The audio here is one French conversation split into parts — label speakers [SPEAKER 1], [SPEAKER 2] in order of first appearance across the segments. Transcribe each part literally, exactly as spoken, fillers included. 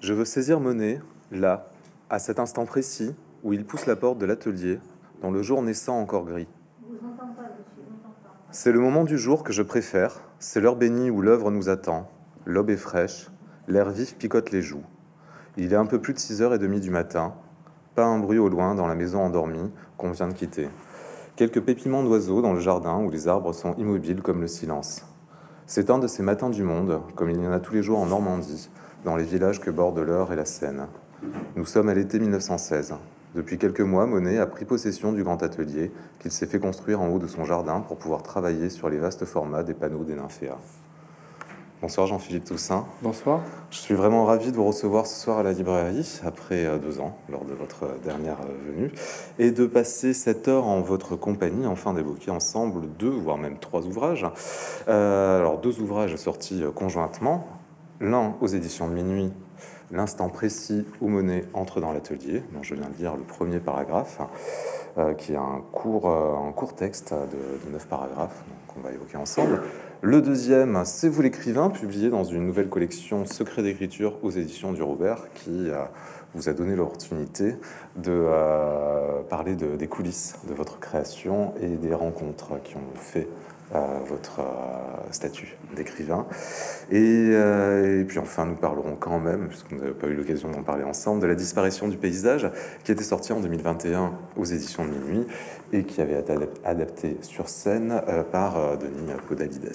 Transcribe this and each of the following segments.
[SPEAKER 1] Je veux saisir Monet, là, à cet instant précis où il pousse la porte de l'atelier, dans le jour naissant encore gris. C'est le moment du jour que je préfère, c'est l'heure bénie où l'œuvre nous attend. L'aube est fraîche, l'air vif picote les joues. Il est un peu plus de six heures trente du matin, pas un bruit au loin dans la maison endormie qu'on vient de quitter. Quelques pépiments d'oiseaux dans le jardin où les arbres sont immobiles comme le silence. C'est un de ces matins du monde, comme il y en a tous les jours en Normandie, dans les villages que bordent l'Eure et la Seine. Nous sommes à l'été mille neuf cent seize. Depuis quelques mois, Monet a pris possession du grand atelier qu'il s'est fait construire en haut de son jardin pour pouvoir travailler sur les vastes formats des panneaux des nymphéas. Bonsoir Jean-Philippe Toussaint.
[SPEAKER 2] Bonsoir.
[SPEAKER 1] Je suis vraiment ravi de vous recevoir ce soir à la librairie, après deux ans, lors de votre dernière venue, et de passer cette heure en votre compagnie, enfin d'évoquer ensemble deux, voire même trois ouvrages. Euh, alors deux ouvrages sortis conjointement, l'un aux éditions de Minuit, L'instant précis où Monet entre dans l'atelier, dont je viens de lire le premier paragraphe, euh, qui est un court, euh, un court texte de, de neuf paragraphes qu'on va évoquer ensemble. Le deuxième, C'est vous l'écrivain, publié dans une nouvelle collection Secret d'écriture aux éditions du Robert, qui euh, vous a donné l'opportunité de euh, parler de, des coulisses de votre création et des rencontres qui ont fait euh, votre euh, statut d'écrivain. Et, euh, et puis enfin, nous parlerons quand même, puisqu'on n'avait pas eu l'occasion d'en parler ensemble, de La disparition du paysage, qui était sorti en deux mille vingt et un aux éditions de Minuit et qui avait été adapté sur scène euh, par euh, Denis Podalides.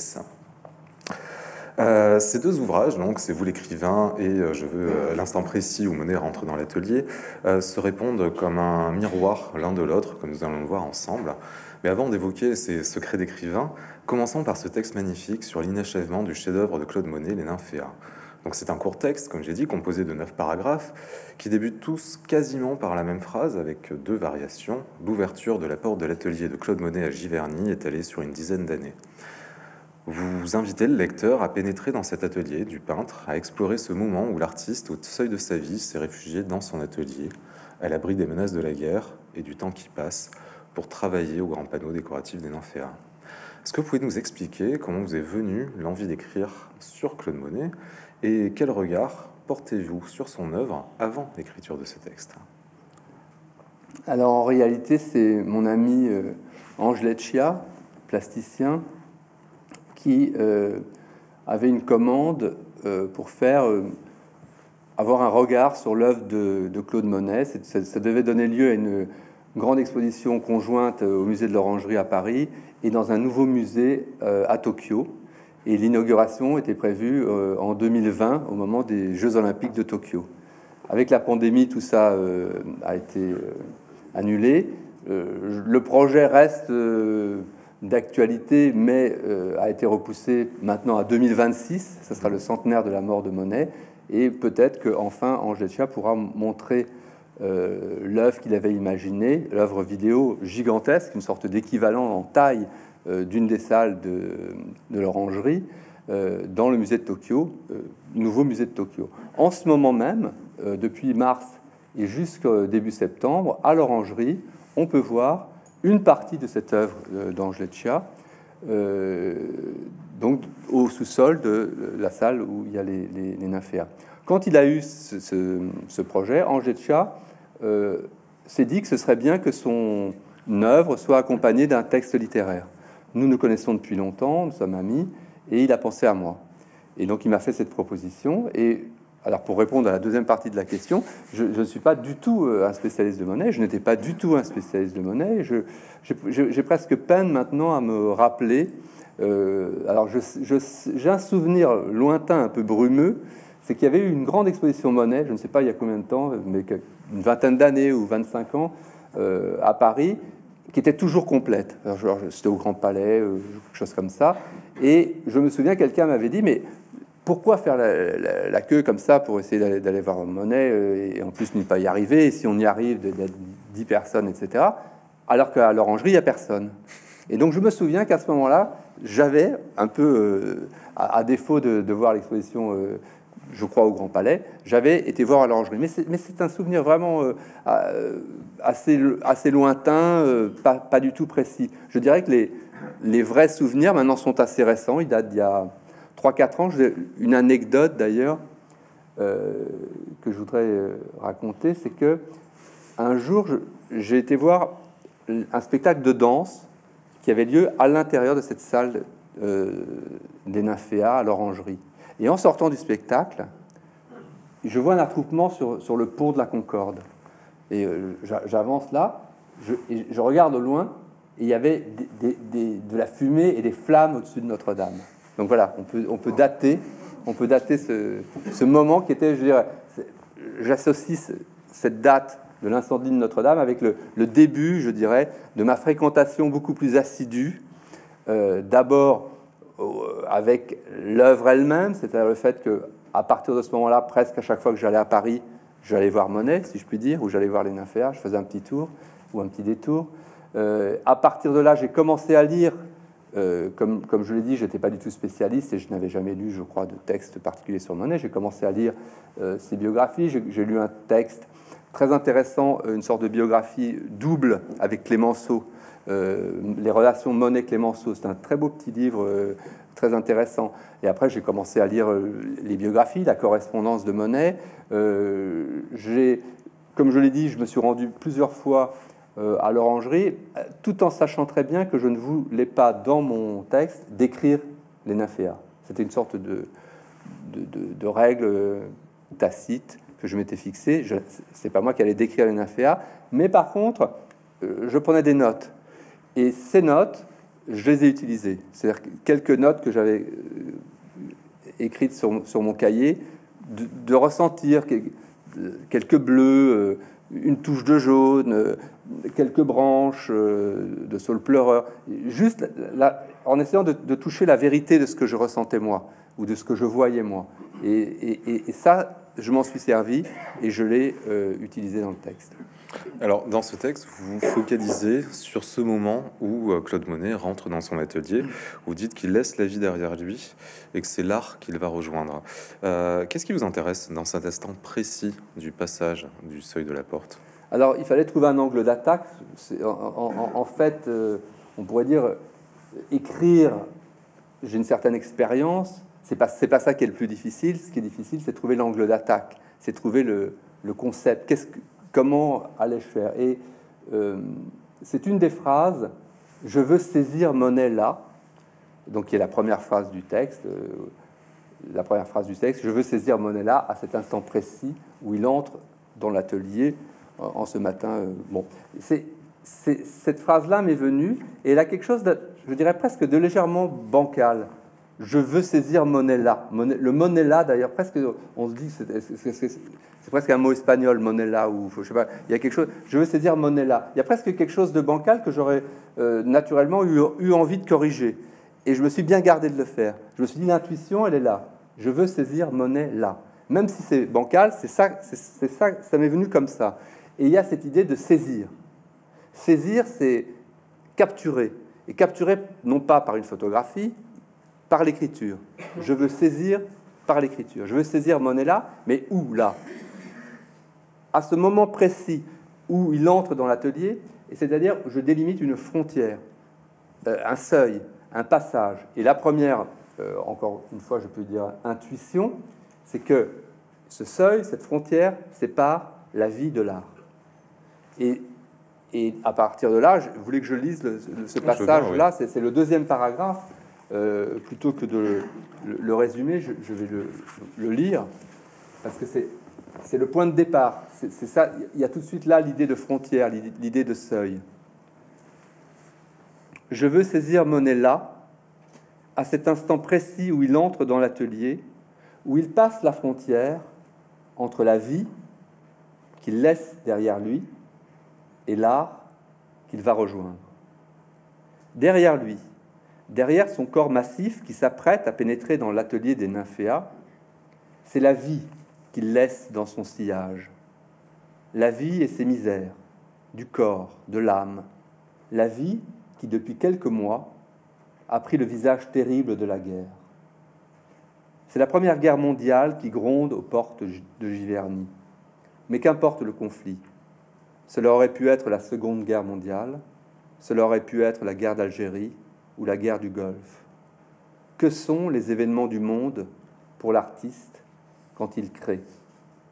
[SPEAKER 1] Euh, ces deux ouvrages, donc C'est vous l'écrivain et euh, Je veux euh, l'instant précis où Monet rentre dans l'atelier, euh, se répondent comme un miroir l'un de l'autre, comme nous allons le voir ensemble. Mais avant d'évoquer ces secrets d'écrivain, commençons par ce texte magnifique sur l'inachèvement du chef-d'œuvre de Claude Monet, Les Nymphéas. Donc c'est un court texte, comme j'ai dit, composé de neuf paragraphes, qui débutent tous quasiment par la même phrase, avec deux variations. L'ouverture de la porte de l'atelier de Claude Monet à Giverny, étalée sur une dizaine d'années. Vous invitez le lecteur à pénétrer dans cet atelier du peintre, à explorer ce moment où l'artiste, au seuil de sa vie, s'est réfugié dans son atelier, à l'abri des menaces de la guerre et du temps qui passe, pour travailler au grand panneau décoratif des Nymphéas. Est-ce que vous pouvez nous expliquer comment vous est venue l'envie d'écrire sur Claude Monet et quel regard portez-vous sur son œuvre avant l'écriture de ce texte?
[SPEAKER 2] Alors en réalité, c'est mon ami euh, Ange Leccia, plasticien, qui euh, avait une commande euh, pour faire euh, avoir un regard sur l'œuvre de, de Claude Monet. Ça, ça devait donner lieu à une grande exposition conjointe au musée de l'Orangerie à Paris et dans un nouveau musée euh, à Tokyo. Et l'inauguration était prévue euh, en deux mille vingt, au moment des Jeux Olympiques de Tokyo. Avec la pandémie, tout ça euh, a été euh, annulé. Euh, le projet reste euh, d'actualité, mais euh, a été repoussé maintenant à deux mille vingt-six. Ce sera le centenaire de la mort de Monet. Et peut-être qu'enfin, Ange Leccia pourra montrer Euh, l'œuvre qu'il avait imaginée, l'œuvre vidéo gigantesque, une sorte d'équivalent en taille euh, d'une des salles de, de l'Orangerie, euh, dans le musée de Tokyo, euh, nouveau musée de Tokyo. En ce moment même, euh, depuis mars et jusqu'au début septembre, à l'Orangerie, on peut voir une partie de cette œuvre euh, d'Ange Leccia, euh, donc au sous-sol de la salle où il y a les, les, les Nymphéas. Quand il a eu ce, ce, ce projet, Ange Leccia euh, s'est dit que ce serait bien que son œuvre soit accompagnée d'un texte littéraire. Nous nous connaissons depuis longtemps, nous sommes amis, et il a pensé à moi. Et donc il m'a fait cette proposition. Et alors pour répondre à la deuxième partie de la question, je ne suis pas du tout un spécialiste de Monet, je n'étais pas du tout un spécialiste de Monet. Je, je, j'ai presque peine maintenant à me rappeler. Euh, alors je, je, j'ai un souvenir lointain, un peu brumeux, c'est qu'il y avait eu une grande exposition Monet, je ne sais pas il y a combien de temps, mais une vingtaine d'années ou vingt-cinq ans, euh, à Paris, qui était toujours complète. Alors, genre, c'était au Grand Palais, euh, quelque chose comme ça. Et je me souviens, quelqu'un m'avait dit, mais pourquoi faire la, la, la queue comme ça pour essayer d'aller, d'aller voir Monet, euh, et en plus ne pas y arriver, et si on y arrive, d'être dix personnes, et cetera, alors qu'à l'Orangerie, il n'y a personne. Et donc je me souviens qu'à ce moment-là, j'avais un peu, euh, à, à défaut de, de voir l'exposition... Euh, je crois au Grand Palais, j'avais été voir à l'Orangerie. Mais c'est, mais c'est un souvenir vraiment euh, assez, assez lointain, euh, pas, pas du tout précis. Je dirais que les, les vrais souvenirs, maintenant, sont assez récents. Ils datent d'il y a trois quatre ans. J'ai une anecdote, d'ailleurs, euh, que je voudrais euh, raconter, c'est que un jour, j'ai été voir un spectacle de danse qui avait lieu à l'intérieur de cette salle euh, des Nymphéas à l'Orangerie. Et en sortant du spectacle, je vois un attroupement sur, sur le pont de la Concorde. Et euh, j'avance là, je, et je regarde au loin, et il y avait des, des, des, de la fumée et des flammes au-dessus de Notre-Dame. Donc voilà, on peut, on peut dater, on peut dater ce, ce moment qui était, je dirais, j'associe cette date de l'incendie de Notre-Dame avec le, le début, je dirais, de ma fréquentation beaucoup plus assidue, euh, d'abord euh, avec l'œuvre elle-même, c'est-à-dire le fait que à partir de ce moment-là, presque à chaque fois que j'allais à Paris, j'allais voir Monet, si je puis dire, ou j'allais voir les Nymphéas, je faisais un petit tour ou un petit détour. Euh, à partir de là, j'ai commencé à lire, euh, comme, comme je l'ai dit, je n'étais pas du tout spécialiste et je n'avais jamais lu, je crois, de texte particulier sur Monet. J'ai commencé à lire euh, ses biographies. J'ai, j'ai lu un texte très intéressant, une sorte de biographie double avec Clémenceau, euh, les relations Monet-Clémenceau. C'est un très beau petit livre, euh, très intéressant. Et après, j'ai commencé à lire euh, les biographies, la correspondance de Monet. Euh, j'ai, comme je l'ai dit, je me suis rendu plusieurs fois euh, à l'Orangerie, tout en sachant très bien que je ne voulais pas, dans mon texte, décrire les Nymphéas. C'était une sorte de, de, de, de règle tacite que je m'étais fixé. Je, c'est pas moi qui allais décrire les Nymphéas, mais par contre, euh, je prenais des notes. Et ces notes, je les ai utilisées. C'est-à-dire quelques notes que j'avais euh, écrites sur, sur mon cahier, de, de ressentir quelques bleus, euh, une touche de jaune, euh, quelques branches euh, de saule pleureur, juste là, en essayant de, de toucher la vérité de ce que je ressentais moi, ou de ce que je voyais moi. Et, et, et ça, je m'en suis servi et je l'ai euh, utilisé dans le texte.
[SPEAKER 1] Alors, dans ce texte, vous vous focalisez sur ce moment où euh, Claude Monet rentre dans son atelier. Vous dites qu'il laisse la vie derrière lui et que c'est l'art qu'il va rejoindre. Euh, qu'est-ce qui vous intéresse dans cet instant précis du passage du seuil de la porte?
[SPEAKER 2] Alors, il fallait trouver un angle d'attaque. C'est, en, en, en fait, euh, on pourrait dire, écrire, j'ai une certaine expérience. C'est pas, c'est pas ça qui est le plus difficile. Ce qui est difficile, c'est trouver l'angle d'attaque. C'est trouver le, le concept. Qu'est-ce que... Comment allais-je faire? Et euh, c'est une des phrases, je veux saisir Monet là, donc qui est la première phrase du texte, euh, la première phrase du texte, je veux saisir Monet là, à cet instant précis où il entre dans l'atelier en, en ce matin. Euh, bon, c'est, c'est, cette phrase-là m'est venue, et elle a quelque chose, de, je dirais presque de légèrement bancal. Je veux saisir Monet là. Monet, le Monet là, d'ailleurs, presque, on se dit, c'est, c'est, c'est, c'est presque un mot espagnol, Monet là, ou je sais pas. Il y a quelque chose. Je veux saisir Monet là. Il y a presque quelque chose de bancal que j'aurais euh, naturellement eu, eu envie de corriger. Et je me suis bien gardé de le faire. Je me suis dit, l'intuition, elle est là. Je veux saisir Monet là. Même si c'est bancal, c'est ça, c'est, c'est ça, ça m'est venu comme ça. Et il y a cette idée de saisir. Saisir, c'est capturer. Et capturer, non pas par une photographie, par l'écriture. Je veux saisir par l'écriture. Je veux saisir Monet là, mais où là? À ce moment précis où il entre dans l'atelier, et c'est-à-dire je délimite une frontière, euh, un seuil, un passage. Et la première, euh, encore une fois, je peux dire intuition, c'est que ce seuil, cette frontière, sépare la vie de l'art. Et, et à partir de là, je voulais que je lise le, ce passage-là, c'est, c'est le deuxième paragraphe. Euh, plutôt que de le, le, le résumer, je, je vais le, le lire, parce que c'est, c'est le point de départ. C'est, c'est ça, il y a tout de suite là l'idée de frontière, l'idée, l'idée de seuil. Je veux saisir Monet là, à cet instant précis où il entre dans l'atelier, où il passe la frontière entre la vie qu'il laisse derrière lui et l'art qu'il va rejoindre. Derrière lui, derrière son corps massif qui s'apprête à pénétrer dans l'atelier des Nymphéas, c'est la vie qu'il laisse dans son sillage. La vie et ses misères, du corps, de l'âme. La vie qui, depuis quelques mois, a pris le visage terrible de la guerre. C'est la première guerre mondiale qui gronde aux portes de Giverny. Mais qu'importe le conflit. Cela aurait pu être la Seconde Guerre mondiale, cela aurait pu être la guerre d'Algérie, ou la guerre du Golfe. Que sont les événements du monde pour l'artiste quand il crée?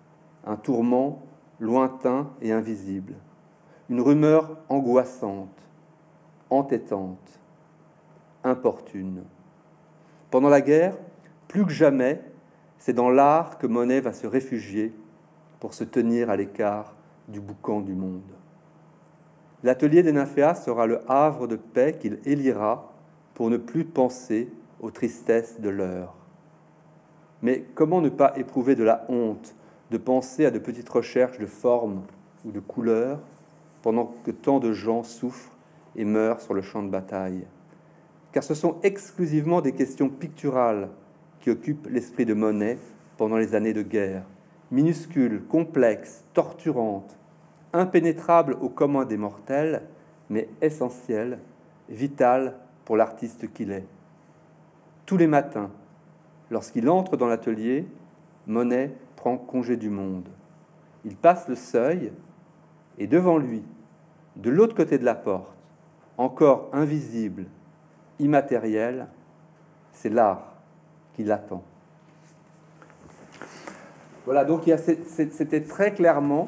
[SPEAKER 2] un tourment lointain et invisible, une rumeur angoissante, entêtante, importune. Pendant la guerre, plus que jamais, c'est dans l'art que Monet va se réfugier pour se tenir à l'écart du boucan du monde. L'atelier des nymphéas sera le havre de paix qu'il élira pour ne plus penser aux tristesses de l'heure. Mais comment ne pas éprouver de la honte de penser à de petites recherches de forme ou de couleurs pendant que tant de gens souffrent et meurent sur le champ de bataille? Car ce sont exclusivement des questions picturales qui occupent l'esprit de Monet pendant les années de guerre, minuscules, complexes, torturantes, impénétrables au commun des mortels, mais essentielles, vitales pour l'artiste qu'il est. Tous les matins, lorsqu'il entre dans l'atelier, Monet prend congé du monde. Il passe le seuil et devant lui, de l'autre côté de la porte, encore invisible, immatériel, c'est l'art qui l'attend. Voilà, donc il y a, c'était très clairement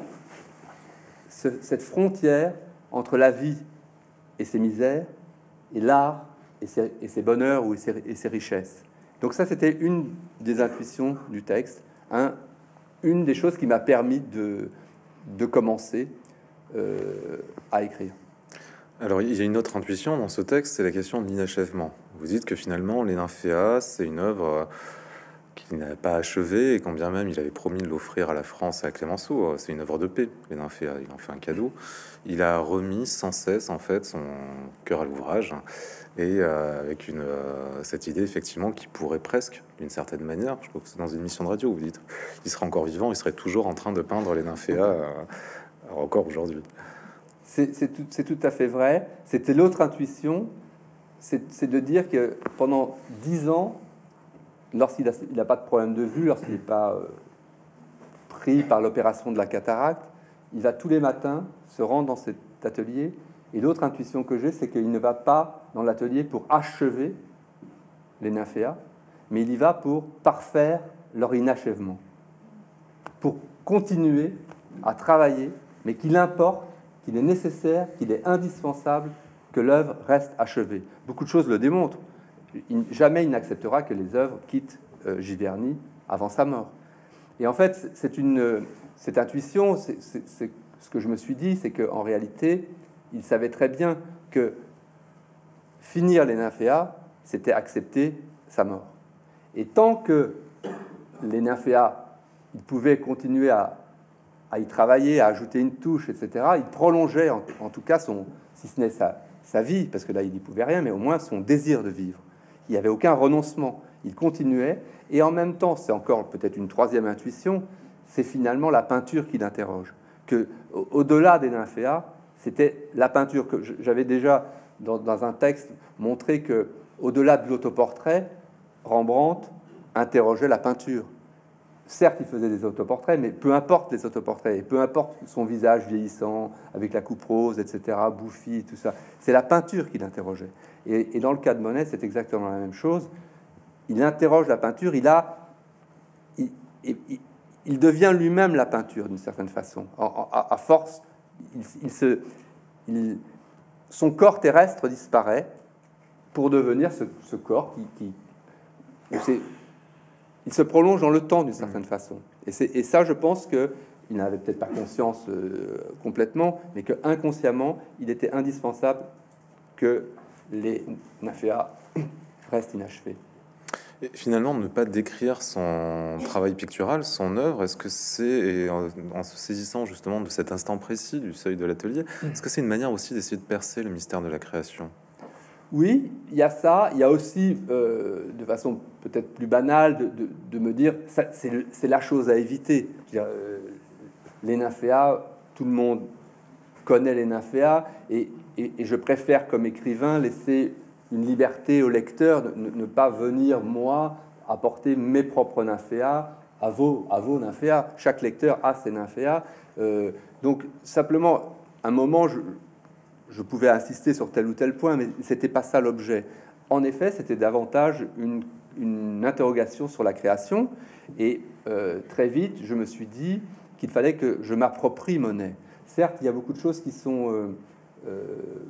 [SPEAKER 2] ce, cette frontière entre la vie et ses misères, et l'art et ses, et ses bonheurs ou et ses, et ses richesses. Donc ça, c'était une des intuitions du texte, hein, une des choses qui m'a permis de, de commencer euh, à écrire.
[SPEAKER 1] Alors, il y a une autre intuition dans ce texte, c'est la question de l'inachèvement. Vous dites que finalement, les Nymphéas, c'est une œuvre qu'il n'a pas achevée, et quand bien même il avait promis de l'offrir à la France et à Clémenceau. C'est une œuvre de paix, les Nymphéas, il en fait un cadeau. Il a remis sans cesse, en fait, son cœur à l'ouvrage, et euh, avec une, euh, cette idée, effectivement, qui pourrait presque, d'une certaine manière, je crois que c'est dans une émission de radio, vous dites, il serait encore vivant, il serait toujours en train de peindre les Nymphéas, euh, encore aujourd'hui.
[SPEAKER 2] C'est tout, tout à fait vrai. C'était l'autre intuition, c'est de dire que pendant dix ans, lorsqu'il n'a pas de problème de vue, lorsqu'il n'est pas euh, pris par l'opération de la cataracte, il va tous les matins se rendre dans cet atelier. Et l'autre intuition que j'ai, c'est qu'il ne va pas dans l'atelier pour achever les nymphéas, mais il y va pour parfaire leur inachèvement, pour continuer à travailler, mais qu'il importe, qu'il est nécessaire, qu'il est indispensable que l'œuvre reste achevée. Beaucoup de choses le démontrent. Il, jamais il n'acceptera que les œuvres quittent euh, Giverny avant sa mort. Et en fait, c'est une cette intuition, c'est ce que je me suis dit, c'est qu'en réalité, il savait très bien que finir les nymphéas, c'était accepter sa mort. Et tant que les nymphéas, ils pouvaient continuer à à y travailler, à ajouter une touche, et cetera, il prolongeait en, en tout cas son, si ce n'est sa, sa vie, parce que là il n'y pouvait rien, mais au moins son désir de vivre. Il n'y avait aucun renoncement, il continuait, et en même temps, c'est encore peut-être une troisième intuition, c'est finalement la peinture qui l'interroge. Que au-delà des nymphéas, c'était la peinture que j'avais déjà dans, dans un texte montré que au-delà de l'autoportrait, Rembrandt interrogeait la peinture. Certes, il faisait des autoportraits, mais peu importe les autoportraits, et peu importe son visage vieillissant, avec la coupe rose, et cetera, bouffi, tout ça. C'est la peinture qui l'interrogeait. Et, et dans le cas de Monet, c'est exactement la même chose. Il interroge la peinture, il a, il, il, il devient lui-même la peinture d'une certaine façon. À, à force, il, il se, il, son corps terrestre disparaît pour devenir ce, ce corps qui, qui c'est il se prolonge dans le temps d'une certaine façon. Et, et ça, je pense qu'il n'avait peut-être pas conscience euh, complètement, mais que inconsciemment, il était indispensable que les nymphéas restent inachevés.
[SPEAKER 1] Et finalement, ne pas décrire son travail pictural, son œuvre, est-ce que c'est, en, en se saisissant justement de cet instant précis du seuil de l'atelier, est-ce que c'est une manière aussi d'essayer de percer le mystère de la création?
[SPEAKER 2] Oui, il y a ça. Il y a aussi, euh, de façon peut-être plus banale, de, de, de me dire, c'est la chose à éviter. Je veux dire, euh, les nymphéas, tout le monde connaît les nymphéas, et, et, et je préfère, comme écrivain, laisser une liberté au lecteur, de ne, ne pas venir, moi, apporter mes propres nymphéas à vos, à vos nymphéas. Chaque lecteur a ses nymphéas. Euh, donc, simplement, un moment, je... je pouvais insister sur tel ou tel point, mais c'était pas ça l'objet. En effet, c'était davantage une, une interrogation sur la création. Et euh, très vite, je me suis dit, qu'il fallait que je m'approprie Monet. Certes, il y a beaucoup de choses qui sont euh, euh,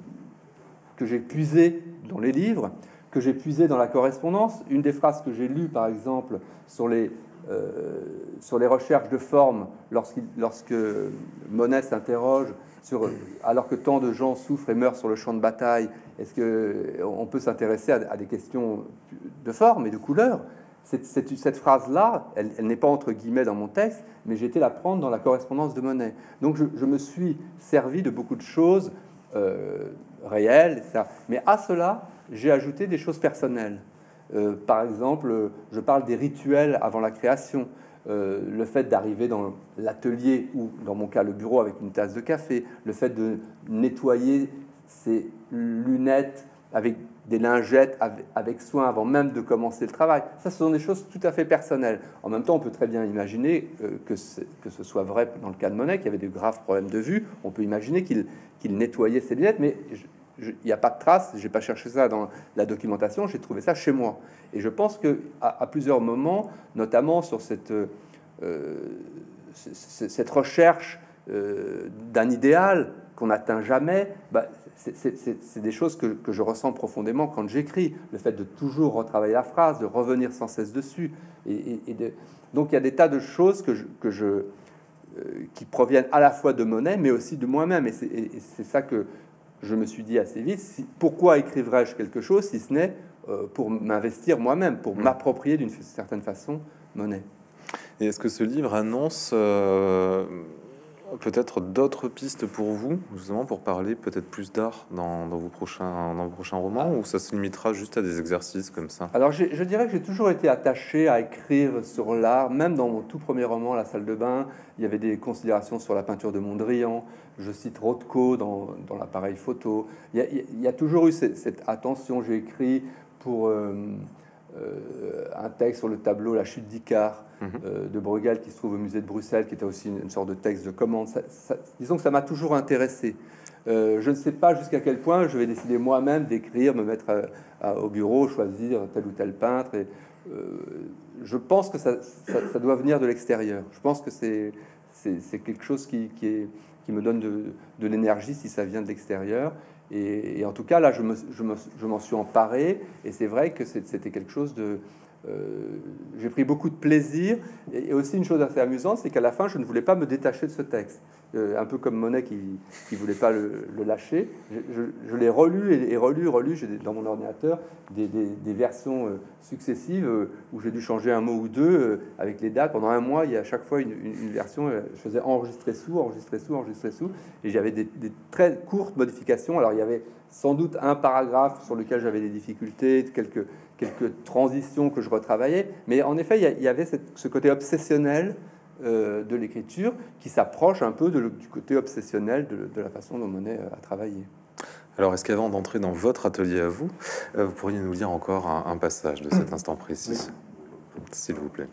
[SPEAKER 2] que j'ai puisées dans les livres, que j'ai puisées dans la correspondance. Une des phrases que j'ai lues, par exemple, sur les, euh, sur les recherches de forme, lorsqu'il, lorsque Monet s'interroge sur, alors que tant de gens souffrent et meurent sur le champ de bataille, est-ce qu'on peut s'intéresser à, à des questions de forme et de couleur? Cette, cette, cette phrase-là, elle, elle n'est pas entre guillemets dans mon texte, mais j'ai été la prendre dans la correspondance de Monet. Donc je, je me suis servi de beaucoup de choses euh, réelles, et cetera. Mais à cela, j'ai ajouté des choses personnelles. Euh, par exemple, je parle des rituels avant la création. Euh, le fait d'arriver dans l'atelier ou, dans mon cas, le bureau avec une tasse de café, le fait de nettoyer ses lunettes avec des lingettes avec, avec soin avant même de commencer le travail. Ça, ce sont des choses tout à fait personnelles. En même temps, on peut très bien imaginer euh, que, que ce soit vrai dans le cas de Monet, qui avait de graves problèmes de vue. On peut imaginer qu'il qu'il nettoyait ses lunettes, mais il n'y a pas de trace. J'ai pas cherché ça dans la documentation, j'ai trouvé ça chez moi. Et je pense que à, à plusieurs moments, notamment sur cette, euh, cette recherche euh, d'un idéal qu'on n'atteint jamais, bah, c'est des choses que, que je ressens profondément quand j'écris. Le fait de toujours retravailler la phrase, de revenir sans cesse dessus. Et, et, et de... Donc il y a des tas de choses que je, que je, euh, qui proviennent à la fois de Monet, mais aussi de moi-même. Et c'est ça que je me suis dit assez vite. Si, pourquoi écrivrais-je quelque chose si ce n'est euh, pour m'investir moi-même, pour mmh. m'approprier d'une certaine façon Monet.
[SPEAKER 1] Et est-ce que ce livre annonce... Euh... peut-être d'autres pistes pour vous, justement, pour parler peut-être plus d'art dans, dans vos prochains, dans vos prochains romans, ou ça se limitera juste à des exercices comme ça?
[SPEAKER 2] Alors, je dirais que j'ai toujours été attaché à écrire sur l'art, même dans mon tout premier roman, La salle de bain, il y avait des considérations sur la peinture de Mondrian, je cite Rothko dans, dans l'appareil photo, il y, a, il y a toujours eu cette, cette attention, j'ai écrit pour... Euh, Euh, un texte sur le tableau La chute d'Icare mmh. euh, de Bruegel qui se trouve au musée de Bruxelles, qui était aussi une, une sorte de texte de commande. Ça, ça, disons que ça m'a toujours intéressé. Euh, je ne sais pas jusqu'à quel point je vais décider moi-même d'écrire, me mettre à, à, au bureau, choisir tel ou tel peintre. Et, euh, je pense que ça, ça, ça doit venir de l'extérieur. Je pense que c'est quelque chose qui, qui, est, qui me donne de, de l'énergie si ça vient de l'extérieur. Et, et en tout cas, là, je m'en je me, je m'en suis emparé, et c'est vrai que c'était quelque chose de... Euh, j'ai pris beaucoup de plaisir, et, et aussi une chose assez amusante, c'est qu'à la fin, je ne voulais pas me détacher de ce texte. Euh, un peu comme Monet qui ne voulait pas le, le lâcher. Je, je, je l'ai relu et, et relu, relu. J'ai dans mon ordinateur des, des, des versions euh, successives euh, où j'ai dû changer un mot ou deux euh, avec les dates. Pendant un mois, il y a à chaque fois une, une, une version. Euh, je faisais enregistrer sous, enregistrer sous, enregistrer sous. Et j'avais des, des très courtes modifications. Alors, il y avait sans doute un paragraphe sur lequel j'avais des difficultés, quelques, quelques transitions que je retravaillais. Mais en effet, il y, il y avait cette, ce côté obsessionnel Euh, de l'écriture qui s'approche un peu de le, du côté obsessionnel de, de la façon dont Monet a travaillé.
[SPEAKER 1] Alors, est-ce qu'avant d'entrer dans votre atelier à vous, euh, vous pourriez nous lire encore un, un passage de cet instant précis, oui. S'il vous plaît?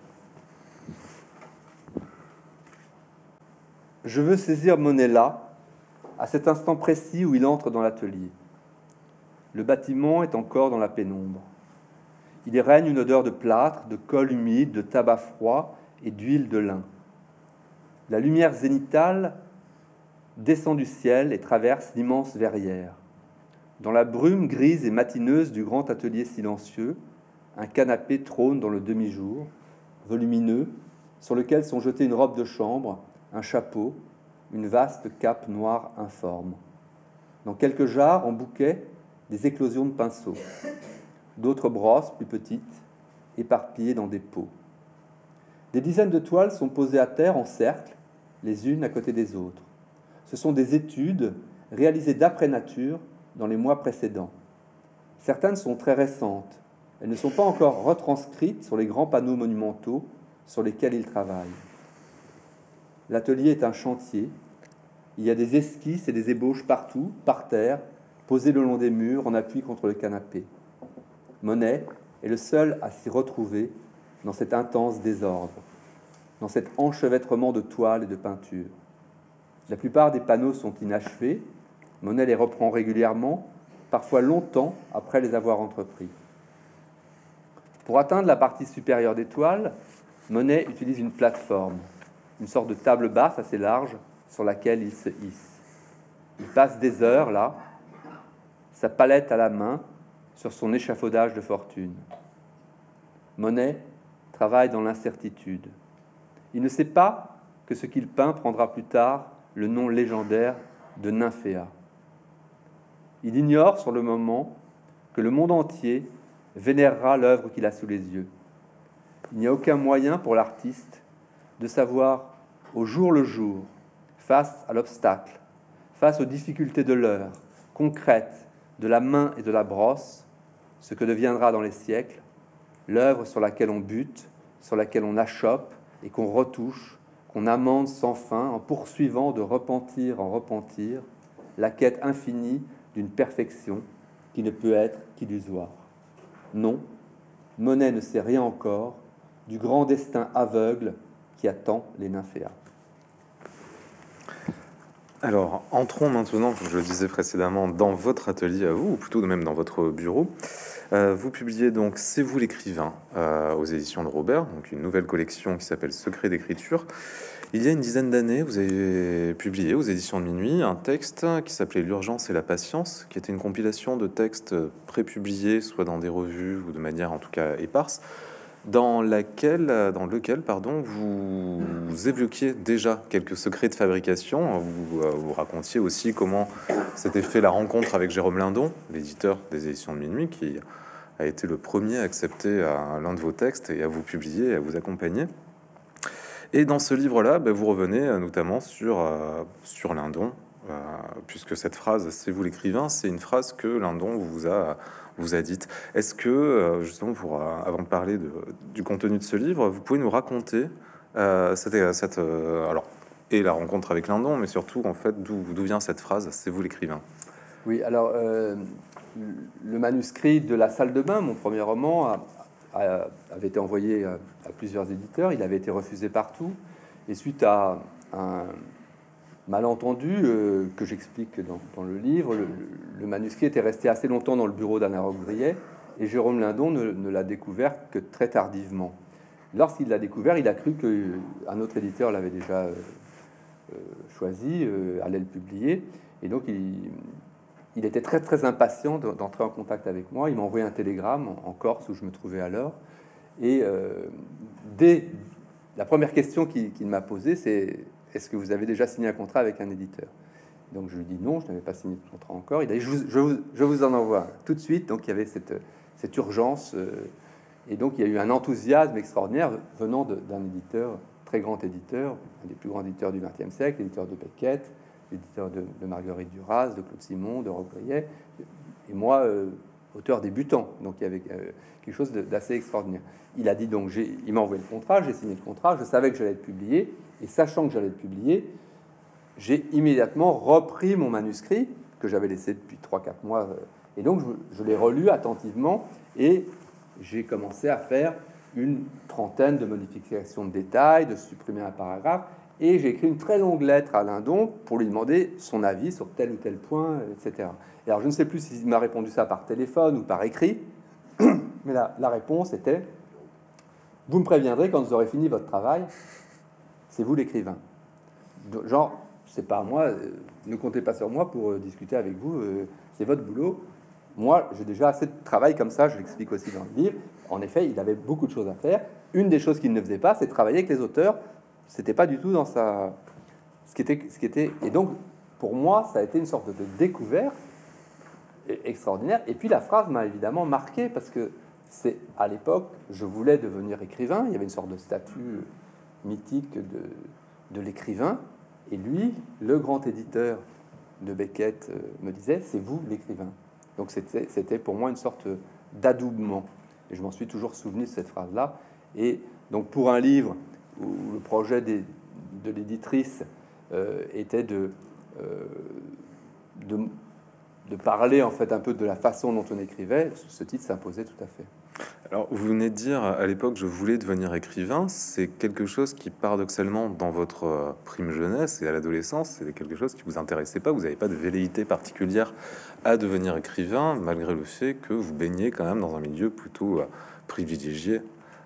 [SPEAKER 2] Je veux saisir Monet là, à cet instant précis où il entre dans l'atelier. Le bâtiment est encore dans la pénombre. Il y règne une odeur de plâtre, de colle humide, de tabac froid et d'huile de lin. La lumière zénithale descend du ciel et traverse l'immense verrière. Dans la brume grise et matineuse du grand atelier silencieux, un canapé trône dans le demi-jour, volumineux, sur lequel sont jetés une robe de chambre, un chapeau, une vaste cape noire informe. Dans quelques jarres en bouquet, des éclosions de pinceaux. D'autres brosses plus petites, éparpillées dans des pots. Des dizaines de toiles sont posées à terre en cercle, les unes à côté des autres. Ce sont des études réalisées d'après nature dans les mois précédents. Certaines sont très récentes. Elles ne sont pas encore retranscrites sur les grands panneaux monumentaux sur lesquels il travaille. L'atelier est un chantier. Il y a des esquisses et des ébauches partout, par terre, posées le long des murs en appui contre le canapé. Monet est le seul à s'y retrouver dans cet intense désordre, dans cet enchevêtrement de toiles et de peintures. La plupart des panneaux sont inachevés. Monet les reprend régulièrement, parfois longtemps après les avoir entrepris. Pour atteindre la partie supérieure des toiles, Monet utilise une plateforme. une sorte de table basse assez large sur laquelle il se hisse. Il passe des heures là, sa palette à la main, sur son échafaudage de fortune. Monet travaille dans l'incertitude. Il ne sait pas que ce qu'il peint prendra plus tard le nom légendaire de Nymphéa. Il ignore sur le moment que le monde entier vénérera l'œuvre qu'il a sous les yeux. Il n'y a aucun moyen pour l'artiste de savoir au jour le jour, face à l'obstacle, face aux difficultés de l'heure, concrètes, de la main et de la brosse, ce que deviendra dans les siècles l'œuvre sur laquelle on bute, sur laquelle on achoppe et qu'on retouche, qu'on amende sans fin en poursuivant de repentir en repentir la quête infinie d'une perfection qui ne peut être qu'illusoire. Non, Monet ne sait rien encore du grand destin aveugle qui attend les nymphéas.
[SPEAKER 1] Alors, entrons maintenant, comme je le disais précédemment, dans votre atelier à vous, ou plutôt même dans votre bureau. Euh, vous publiez donc C'est vous l'écrivain euh, aux éditions de Robert, donc une nouvelle collection qui s'appelle Secret d'écriture. Il y a une dizaine d'années, vous avez publié aux éditions de Minuit un texte qui s'appelait L'urgence et la patience, qui était une compilation de textes prépubliés, soit dans des revues ou de manière en tout cas éparse, dans laquelle, dans lequel, pardon, vous, vous évoquiez déjà quelques secrets de fabrication. Vous, vous racontiez aussi comment s'était fait la rencontre avec Jérôme Lindon, l'éditeur des éditions de Minuit, qui a été le premier à accepter à l'un de vos textes et à vous publier, et à vous accompagner. Et dans ce livre-là, ben, vous revenez notamment sur, euh, sur Lindon, euh, puisque cette phrase, c'est vous l'écrivain, c'est une phrase que Lindon vous a, vous a dite. Est-ce que, euh, justement, pour, euh, avant de parler de, du contenu de ce livre, vous pouvez nous raconter euh, cette, cette, euh, alors, et la rencontre avec Lindon, mais surtout, en fait, d'où, d'où vient cette phrase, c'est vous l'écrivain?
[SPEAKER 2] Oui, alors, euh, le manuscrit de La salle de bain, mon premier roman, a, a, avait été envoyé à, à plusieurs éditeurs, il avait été refusé partout, et suite à un malentendu euh, que j'explique dans, dans le livre, le, le manuscrit était resté assez longtemps dans le bureau d'Anna Roquebriet, et Jérôme Lindon ne, ne l'a découvert que très tardivement. Lorsqu'il l'a découvert, il a cru qu'un autre éditeur l'avait déjà euh, euh, choisi, euh, allait le publier, et donc il, il était très très impatient d'entrer en contact avec moi. Il m'a envoyé un télégramme en, en Corse où je me trouvais alors, et euh, dès la première question qu'il, qu'il m'a posée, c'est: est-ce que vous avez déjà signé un contrat avec un éditeur? Donc je lui dis non, je n'avais pas signé de contrat encore. Il a dit je vous, je vous, je vous en envoie tout de suite. Donc il y avait cette, cette urgence, euh, et donc il y a eu un enthousiasme extraordinaire venant de, d'un éditeur, très grand éditeur, un des plus grands éditeurs du vingtième siècle, l'éditeur de Beckett, l'éditeur de, de Marguerite Duras, de Claude Simon, de Roquebriet, et moi, euh, auteur débutant. Donc il y avait euh, quelque chose de, d'assez extraordinaire. Il a dit donc, j'ai, il m'a envoyé le contrat, j'ai signé le contrat, je savais que j'allais être publié, et sachant que j'allais être publié, j'ai immédiatement repris mon manuscrit que j'avais laissé depuis trois quatre mois, et donc je, je l'ai relu attentivement, et j'ai commencé à faire une trentaine de modifications de détails, de supprimer un paragraphe, et j'ai écrit une très longue lettre à Lindon pour lui demander son avis sur tel ou tel point, et cetera. Et alors je ne sais plus s'il m'a répondu ça par téléphone ou par écrit, mais la, la réponse était: vous me préviendrez quand vous aurez fini votre travail, c'est vous l'écrivain. Genre, c'est pas à moi, euh, ne comptez pas sur moi pour euh, discuter avec vous, euh, c'est votre boulot. Moi, j'ai déjà assez de travail comme ça, je l'explique aussi dans le livre. En effet, il avait beaucoup de choses à faire. Une des choses qu'il ne faisait pas, c'est travailler avec les auteurs. C'était pas du tout dans sa... Ce qui était... Ce qui était... Et donc, pour moi, ça a été une sorte de découverte extraordinaire. Et puis, la phrase m'a évidemment marqué, parce que c'est, à l'époque, je voulais devenir écrivain. Il y avait une sorte de statut mythique de, de l'écrivain. Et lui, le grand éditeur de Beckett, euh, me disait: c'est vous l'écrivain. Donc c'était, c'était pour moi une sorte d'adoubement. Et je m'en suis toujours souvenu de cette phrase-là. Et donc pour un livre où le projet des, de l'éditrice euh, était de, euh, de, de parler en fait un peu de la façon dont on écrivait, ce titre s'imposait tout à fait.
[SPEAKER 1] Alors, vous venez de dire à l'époque, je voulais devenir écrivain. C'est quelque chose qui, paradoxalement, dans votre prime jeunesse et à l'adolescence, c'est quelque chose qui vous intéressait pas. Vous n'avez pas de velléité particulière à devenir écrivain, malgré le fait que vous baignez quand même dans un milieu plutôt privilégié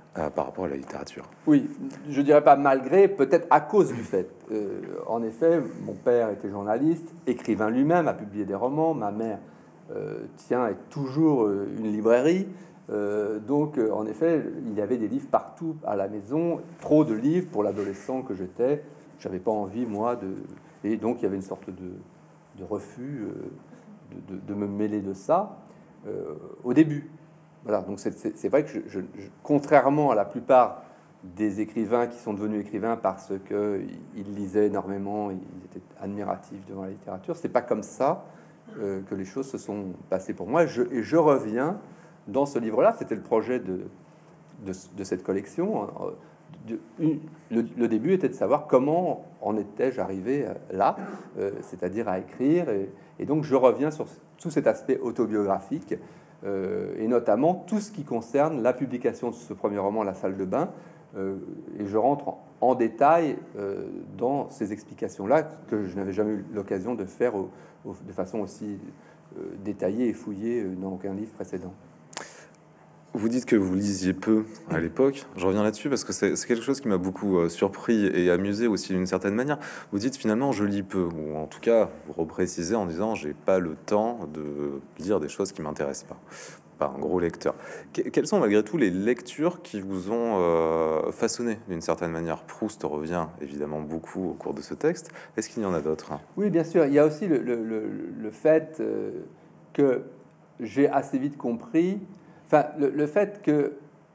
[SPEAKER 1] euh, par rapport à la littérature.
[SPEAKER 2] Oui, je dirais pas malgré, peut-être à cause du fait. Euh, en effet, mon père était journaliste, écrivain lui-même, a publié des romans. Ma mère euh, tient toujours une librairie. Euh, donc, euh, en effet, il y avait des livres partout à la maison, trop de livres pour l'adolescent que j'étais. J'avais pas envie, moi, de... Et donc, il y avait une sorte de, de refus euh, de, de, de me mêler de ça euh, au début. Voilà, donc c'est vrai que, je, je, je, contrairement à la plupart des écrivains qui sont devenus écrivains parce qu'ils lisaient énormément, ils étaient admiratifs devant la littérature, c'est pas comme ça euh, que les choses se sont passées pour moi. Je, et je reviens dans ce livre-là, c'était le projet de, de, de cette collection. De, une, le, le début était de savoir comment en étais-je arrivé là, euh, c'est-à-dire à écrire. Et, et donc je reviens sur tout cet aspect autobiographique. Euh, et notamment tout ce qui concerne la publication de ce premier roman, La salle de bain, euh, et je rentre en, en détail euh, dans ces explications-là que je n'avais jamais eu l'occasion de faire au, au, de façon aussi euh, détaillée et fouillée dans aucun livre précédent.
[SPEAKER 1] Vous dites que vous lisiez peu à l'époque. Je reviens là-dessus parce que c'est quelque chose qui m'a beaucoup euh, surpris et amusé aussi d'une certaine manière. Vous dites finalement je lis peu, ou en tout cas vous reprécisez en disant j'ai pas le temps de lire des choses qui m'intéressent pas. Pas un gros lecteur. Que, quelles sont malgré tout les lectures qui vous ont euh, façonné d'une certaine manière? Proust revient évidemment beaucoup au cours de ce texte. Est-ce qu'il y en a d'autres?
[SPEAKER 2] Oui, bien sûr. Il y a aussi le, le, le, le fait euh, que j'ai assez vite compris. Enfin, le, le fait que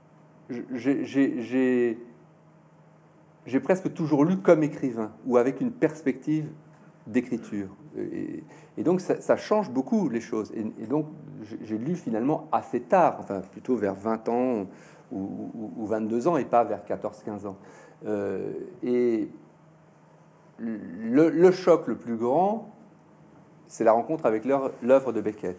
[SPEAKER 2] j'ai presque toujours lu comme écrivain ou avec une perspective d'écriture. Et, et donc, ça, ça change beaucoup les choses. Et, et donc, j'ai lu finalement assez tard, enfin plutôt vers vingt ans ou, ou, ou vingt-deux ans et pas vers quatorze quinze ans. Euh, et le, le choc le plus grand, c'est la rencontre avec l'œuvre de Beckett.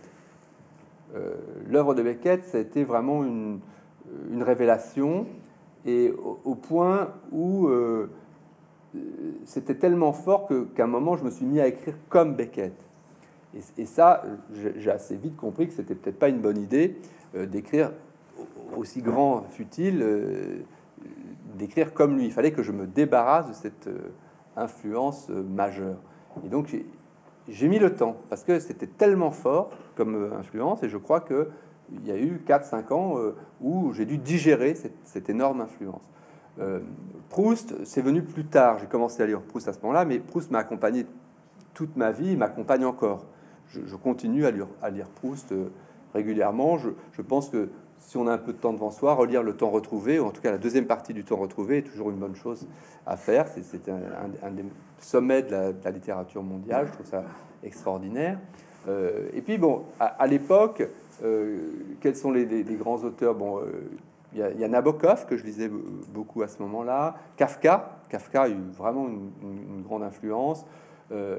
[SPEAKER 2] Euh, l'œuvre de Beckett, ça a été vraiment une, une révélation, et au, au point où euh, c'était tellement fort que, qu'à un moment, je me suis mis à écrire comme Beckett. Et, et ça, j'ai assez vite compris que c'était peut-être pas une bonne idée euh, d'écrire, aussi grand fut-il, euh, d'écrire comme lui. Il fallait que je me débarrasse de cette euh, influence euh, majeure. Et donc, j'ai J'ai mis le temps, parce que c'était tellement fort comme influence, et je crois qu'il y a eu quatre cinq ans euh, où j'ai dû digérer cette, cette énorme influence. Euh, Proust, c'est venu plus tard. J'ai commencé à lire Proust à ce moment-là, mais Proust m'a accompagné toute ma vie, il m'accompagne encore. Je, je continue à lire, à lire Proust euh, régulièrement. Je, je pense que si on a un peu de temps devant soi, relire Le Temps retrouvé, ou en tout cas la deuxième partie du Temps retrouvé, est toujours une bonne chose à faire. C'est un, un, un des sommets de la, de la littérature mondiale. Je trouve ça extraordinaire. Euh, et puis, bon, à, à l'époque, euh, quels sont les, les, les grands auteurs? Bon, il euh, y, y a Nabokov, que je lisais beaucoup à ce moment-là. Kafka. Kafka a eu vraiment une, une, une grande influence. Euh,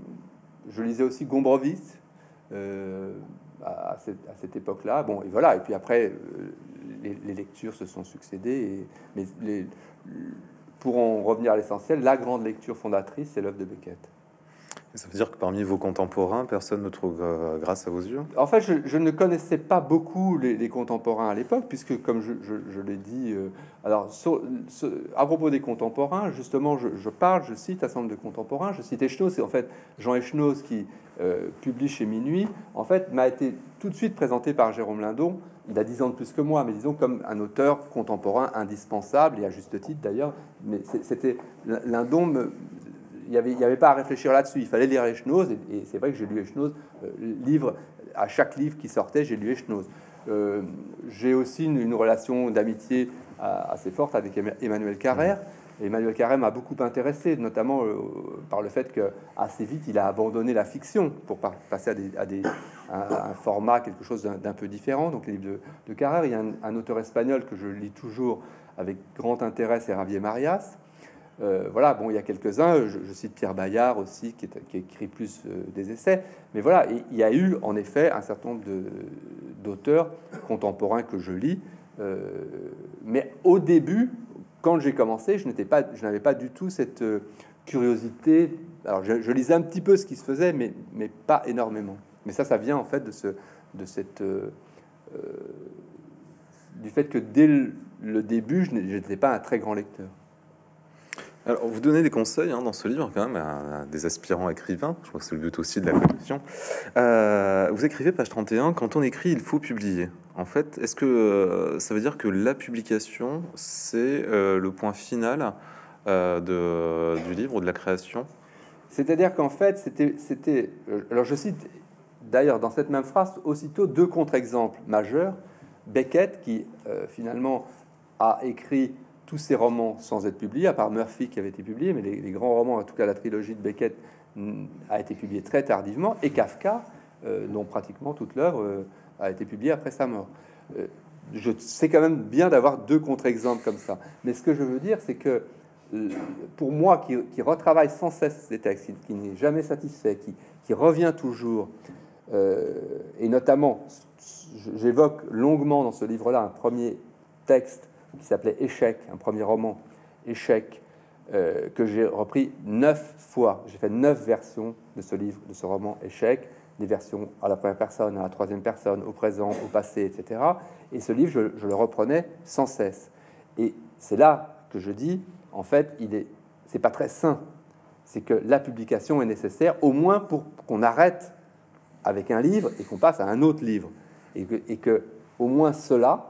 [SPEAKER 2] je lisais aussi Gombrowicz. Euh, à cette, à cette époque-là. Bon, et voilà. Et puis après, euh, les, les lectures se sont succédées. Et, mais les, pour en revenir à l'essentiel, la grande lecture fondatrice, c'est l'œuvre de Beckett.
[SPEAKER 1] Ça veut dire que parmi vos contemporains, personne ne trouve euh, grâce à vos yeux?
[SPEAKER 2] En fait, je, je ne connaissais pas beaucoup les, les contemporains à l'époque, puisque, comme je, je, je l'ai dit, euh, alors sur, sur, à propos des contemporains, justement, je, je parle, je cite un certain nombre de contemporains. Je cite Echenoz, c'est en fait Jean Echenoz qui euh, publie chez Minuit. En fait, m'a été tout de suite présenté par Jérôme Lindon. Il a dix ans de plus que moi, mais disons comme un auteur contemporain indispensable, et à juste titre d'ailleurs. Mais c'était Lindon me il n'y avait, avait pas à réfléchir là-dessus. Il fallait lire Echenoz, et, et c'est vrai que j'ai lu Echenoz. Euh, livre, à chaque livre qui sortait, j'ai lu Echenoz. Euh, j'ai aussi une, une relation d'amitié assez forte avec Emmanuel Carrère. Et Emmanuel Carrère m'a beaucoup intéressé, notamment euh, par le fait que assez vite, il a abandonné la fiction pour par, passer à, des, à, des, à un format, quelque chose d'un peu différent. Donc les livres de, de Carrère. Il y a un, un auteur espagnol que je lis toujours avec grand intérêt, c'est Javier Marias. Euh, voilà, bon, il y a quelques-uns, je, je cite Pierre Bayard aussi, qui, est, qui écrit plus euh, des essais, mais voilà, il y a eu en effet un certain nombre d'auteurs contemporains que je lis, euh, mais au début, quand j'ai commencé, je n'étais pas, je n'avais pas du tout cette euh, curiosité. Alors, je, je lisais un petit peu ce qui se faisait, mais, mais pas énormément. Mais ça, ça vient en fait de, ce, de cette, euh, euh, du fait que dès le, le début, je n'étais pas un très grand lecteur.
[SPEAKER 1] Alors, vous donnez des conseils hein, dans ce livre quand même à, à des aspirants écrivains. Je crois que c'est le but aussi de la collection. Euh, vous écrivez, page trente et un, quand on écrit, il faut publier. En fait, est-ce que euh, ça veut dire que la publication, c'est euh, le point final euh, de, du livre ou de la création?
[SPEAKER 2] C'est-à-dire qu'en fait, c'était, c'était, alors je cite d'ailleurs dans cette même phrase aussitôt deux contre-exemples majeurs. Beckett, qui euh, finalement a écrit tous ses romans sans être publiés, à part Murphy qui avait été publié, mais les, les grands romans, en tout cas la trilogie de Beckett, a été publiée très tardivement, et Kafka, euh, dont pratiquement toute l'œuvre euh, a été publiée après sa mort. Euh, je sais quand même bien d'avoir deux contre-exemples comme ça. Mais ce que je veux dire, c'est que pour moi, qui, qui retravaille sans cesse ces textes, qui, qui n'est jamais satisfait, qui, qui revient toujours, euh, et notamment, j'évoque longuement dans ce livre-là un premier texte qui s'appelait Échec, un premier roman, Échec, euh, que j'ai repris neuf fois. J'ai fait neuf versions de ce livre, de ce roman Échec, des versions à la première personne, à la troisième personne, au présent, au passé, et cetera. Et ce livre, je, je le reprenais sans cesse. Et c'est là que je dis, en fait, il est, c'est pas très sain. C'est que la publication est nécessaire, au moins pour qu'on arrête avec un livre et qu'on passe à un autre livre. Et que, et que au moins cela,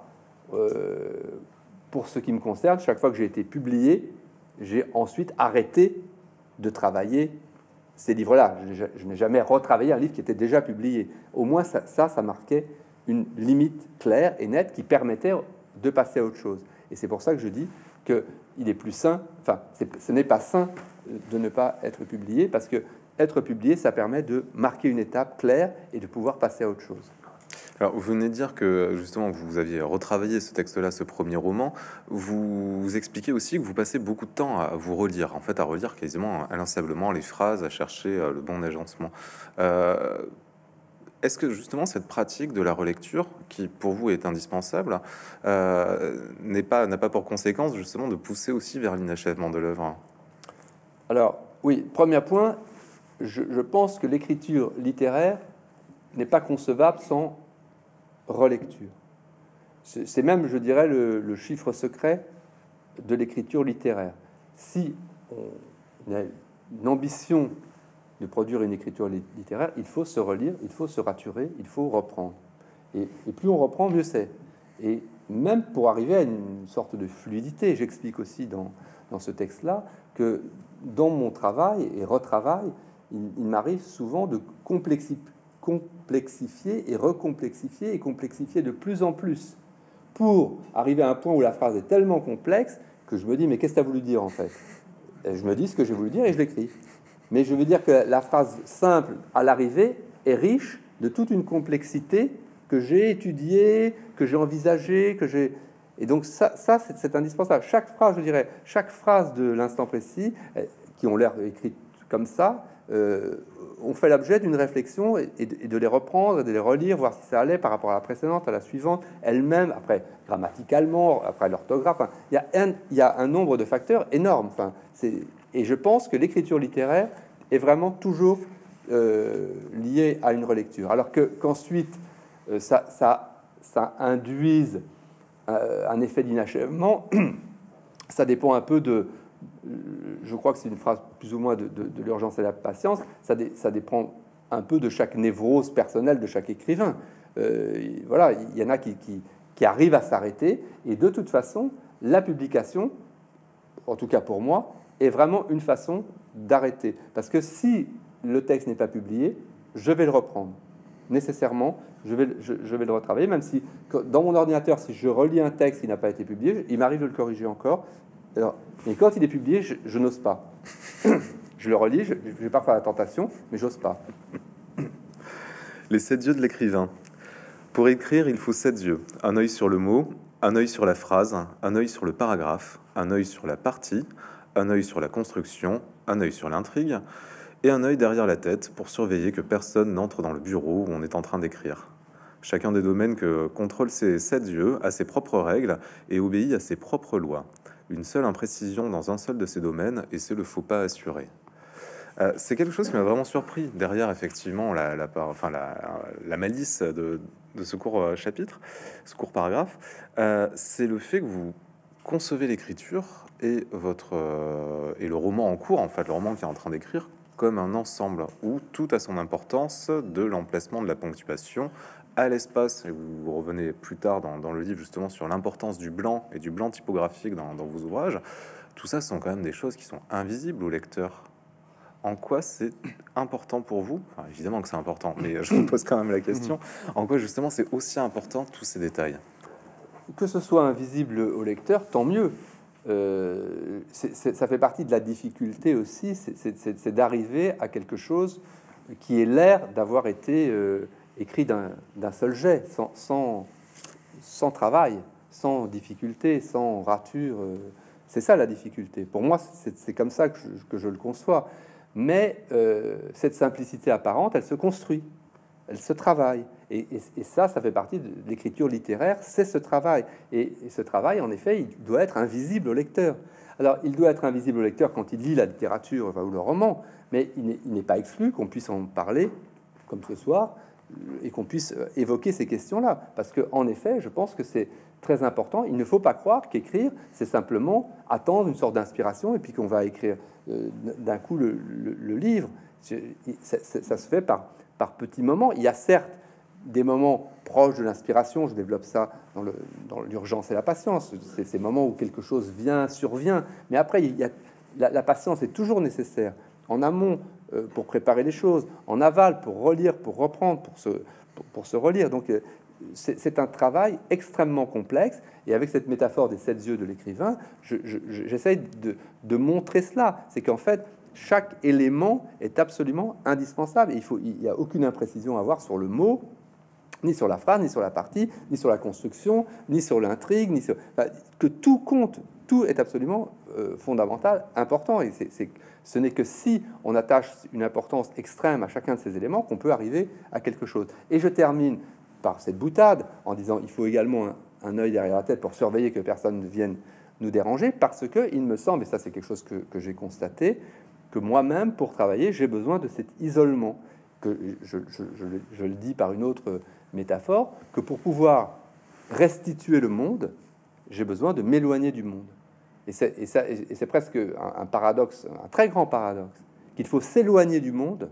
[SPEAKER 2] euh, pour ce qui me concerne, chaque fois que j'ai été publié, j'ai ensuite arrêté de travailler ces livres-là. Je, je n'ai jamais retravaillé un livre qui était déjà publié. Au moins, ça, ça, ça marquait une limite claire et nette qui permettait de passer à autre chose. Et c'est pour ça que je dis qu'il est plus sain, enfin, ce n'est pas sain de ne pas être publié, parce que être publié, ça permet de marquer une étape claire et de pouvoir passer à autre chose.
[SPEAKER 1] Alors, vous venez de dire que justement vous aviez retravaillé ce texte-là, ce premier roman. Vous, vous expliquez aussi que vous passez beaucoup de temps à vous relire, en fait, à relire quasiment inlassablement les phrases, à chercher le bon agencement. Euh, Est-ce que justement cette pratique de la relecture, qui pour vous est indispensable, euh, n'est pas, n'a pas pour conséquence justement de pousser aussi vers l'inachèvement de l'œuvre?
[SPEAKER 2] Alors, oui, premier point, je, je pense que l'écriture littéraire n'est pas concevable sans relecture. C'est même, je dirais, le, le chiffre secret de l'écriture littéraire. Si on a une ambition de produire une écriture littéraire, il faut se relire, il faut se raturer, il faut reprendre. Et, et plus on reprend, mieux c'est. Et même pour arriver à une sorte de fluidité, j'explique aussi dans, dans ce texte-là que dans mon travail et retravail, il, il m'arrive souvent de complexifier, complexifier et recomplexifier et complexifier de plus en plus pour arriver à un point où la phrase est tellement complexe que je me dis mais qu'est-ce que tu as voulu dire en fait? Et je me dis ce que j'ai voulu dire et je l'écris. Mais je veux dire que la phrase simple à l'arrivée est riche de toute une complexité que j'ai étudiée, que j'ai envisagée, que j'ai... Et donc ça, ça c'est, c'est indispensable. Chaque phrase, je dirais, chaque phrase de l'instant précis, qui ont l'air écrites comme ça, euh, ont fait l'objet d'une réflexion et, et, de, et de les reprendre, et de les relire, voir si ça allait par rapport à la précédente, à la suivante, elle-même, après grammaticalement, après l'orthographe. Enfin, il y a un, il y a un nombre de facteurs énormes. Enfin, c'est... Et je pense que l'écriture littéraire est vraiment toujours euh, liée à une relecture. Alors que, qu'ensuite, euh, ça, ça, ça induise euh, un effet d'inachèvement, ça dépend un peu de... Je crois que c'est une phrase plus ou moins de, de, de l'urgence et la patience. Ça, dé, ça dépend un peu de chaque névrose personnelle de chaque écrivain. Euh, voilà, il y en a qui, qui, qui arrivent à s'arrêter. Et de toute façon, la publication, en tout cas pour moi, est vraiment une façon d'arrêter. Parce que si le texte n'est pas publié, je vais le reprendre. Nécessairement, je vais, je, je vais le retravailler, même si dans mon ordinateur, si je relis un texte qui n'a pas été publié, il m'arrive de le corriger encore. Alors, et quand il est publié, je, je n'ose pas. Je le relis, je, je vais parfois la tentation, mais j'ose pas.
[SPEAKER 1] Les sept yeux de l'écrivain. Pour écrire, il faut sept yeux. Un œil sur le mot, un œil sur la phrase, un œil sur le paragraphe, un œil sur la partie, un œil sur la construction, un œil sur l'intrigue, et un œil derrière la tête pour surveiller que personne n'entre dans le bureau où on est en train d'écrire. Chacun des domaines que contrôlent ces sept yeux a ses propres règles et obéit à ses propres lois. Une seule imprécision dans un seul de ces domaines, et c'est le faux pas assuré. Euh, c'est quelque chose qui m'a vraiment surpris derrière, effectivement, la, la, par- enfin, la, la malice de, de ce court euh, chapitre, ce court paragraphe. Euh, c'est le fait que vous concevez l'écriture et votre euh, et le roman en cours, en fait, le roman qui est en train d'écrire, comme un ensemble où tout a son importance, de l'emplacement de la ponctuation à l'espace. Et vous, vous revenez plus tard dans, dans le livre justement sur l'importance du blanc et du blanc typographique dans, dans vos ouvrages. Tout ça sont quand même des choses qui sont invisibles au lecteur. En quoi c'est important pour vous? Enfin, évidemment que c'est important, mais je vous pose quand même la question. En quoi justement c'est aussi important tous ces détails?
[SPEAKER 2] Que ce soit invisible au lecteur, tant mieux. Euh, c'est- c'est- ça fait partie de la difficulté aussi, c'est- c'est c'est d'arriver à quelque chose qui ait l'air d'avoir été euh, écrit d'un d'un seul jet, sans, sans, sans travail, sans difficulté, sans rature. euh, C'est ça la difficulté. Pour moi, c'est c'est comme ça que je, que je le conçois. Mais euh, cette simplicité apparente, elle se construit, elle se travaille. Et, et- et ça, ça fait partie de l'écriture littéraire, c'est ce travail. Et, et ce travail, en effet, il doit être invisible au lecteur. Alors, il doit être invisible au lecteur quand il lit la littérature enfin, ou le roman, mais il n'est il n'est pas exclu qu'on puisse en parler, comme ce soir, et qu'on puisse euh, évoquer ces questions-là. Parce que, en effet, je pense que c'est très important. Il ne faut pas croire qu'écrire, c'est simplement attendre une sorte d'inspiration et puis qu'on va écrire euh, d'un coup le, le- le livre. C'est- Ça, ça- ça se fait par, par petits moments. Il y a certes des moments proches de l'inspiration, je développe ça dans le- dans l'urgence et la patience, c'est ces moments où quelque chose vient, survient, mais après, il y a, la, la patience est toujours nécessaire, en amont euh, pour préparer les choses, en aval pour relire, pour reprendre, pour se, pour, pour se relire. Donc euh, c'est c'est un travail extrêmement complexe, et avec cette métaphore des sept yeux de l'écrivain, je- je- je- j'essaye de, de montrer cela, c'est qu'en fait, chaque élément est absolument indispensable. Il faut, il n'y a aucune imprécision à avoir sur le mot, ni sur la phrase, ni sur la partie, ni sur la construction, ni sur l'intrigue, ni sur... Enfin, que tout compte, tout est absolument euh, fondamental, important. Et c'est, c'est, ce n'est que si on attache une importance extrême à chacun de ces éléments qu'on peut arriver à quelque chose. Et je termine par cette boutade en disant il faut également un, un œil derrière la tête pour surveiller que personne ne vienne nous déranger, parce que il me semble, et ça c'est quelque chose que, que j'ai constaté, que moi-même, pour travailler, j'ai besoin de cet isolement, que je, je, je, le, je le dis par une autre métaphore, que pour pouvoir restituer le monde, j'ai besoin de m'éloigner du monde. Et c'est, et ça, et c'est presque un, un paradoxe, un très grand paradoxe, qu'il faut s'éloigner du monde,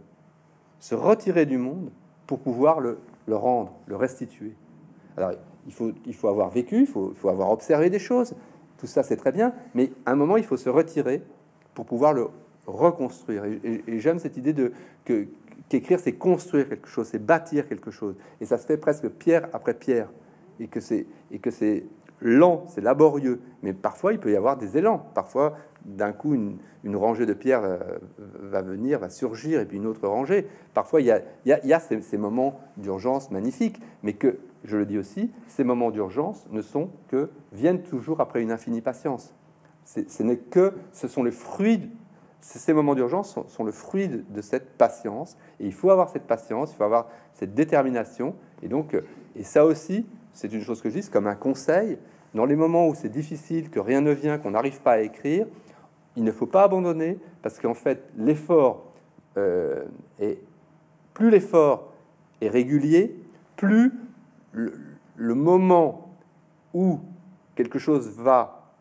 [SPEAKER 2] se retirer du monde pour pouvoir le, le rendre, le restituer. Alors, il faut, il faut avoir vécu, il faut, il faut avoir observé des choses, tout ça c'est très bien, mais à un moment il faut se retirer pour pouvoir le reconstruire. Et, et, et j'aime cette idée de que qu'écrire, c'est construire quelque chose, c'est bâtir quelque chose, et ça se fait presque pierre après pierre, et que c'est et que c'est lent, c'est laborieux, mais parfois il peut y avoir des élans. Parfois, d'un coup, une, une rangée de pierres euh, va venir, va surgir, et puis une autre rangée. Parfois, il y a, il y a, il y a ces, ces moments d'urgence magnifiques, mais que, je le dis aussi, ces moments d'urgence ne sont que viennent toujours après une infinie patience. C'est, ce n'est que, ce sont les fruits. Ces moments d'urgence sont, sont le fruit de, de cette patience, et il faut avoir cette patience, il faut avoir cette détermination, et donc, et ça aussi, c'est une chose que je dis, c'est comme un conseil. Dans les moments où c'est difficile, que rien ne vient, qu'on n'arrive pas à écrire, il ne faut pas abandonner, parce qu'en fait, l'effort euh, est plus l'effort est régulier, plus le, le moment où quelque chose va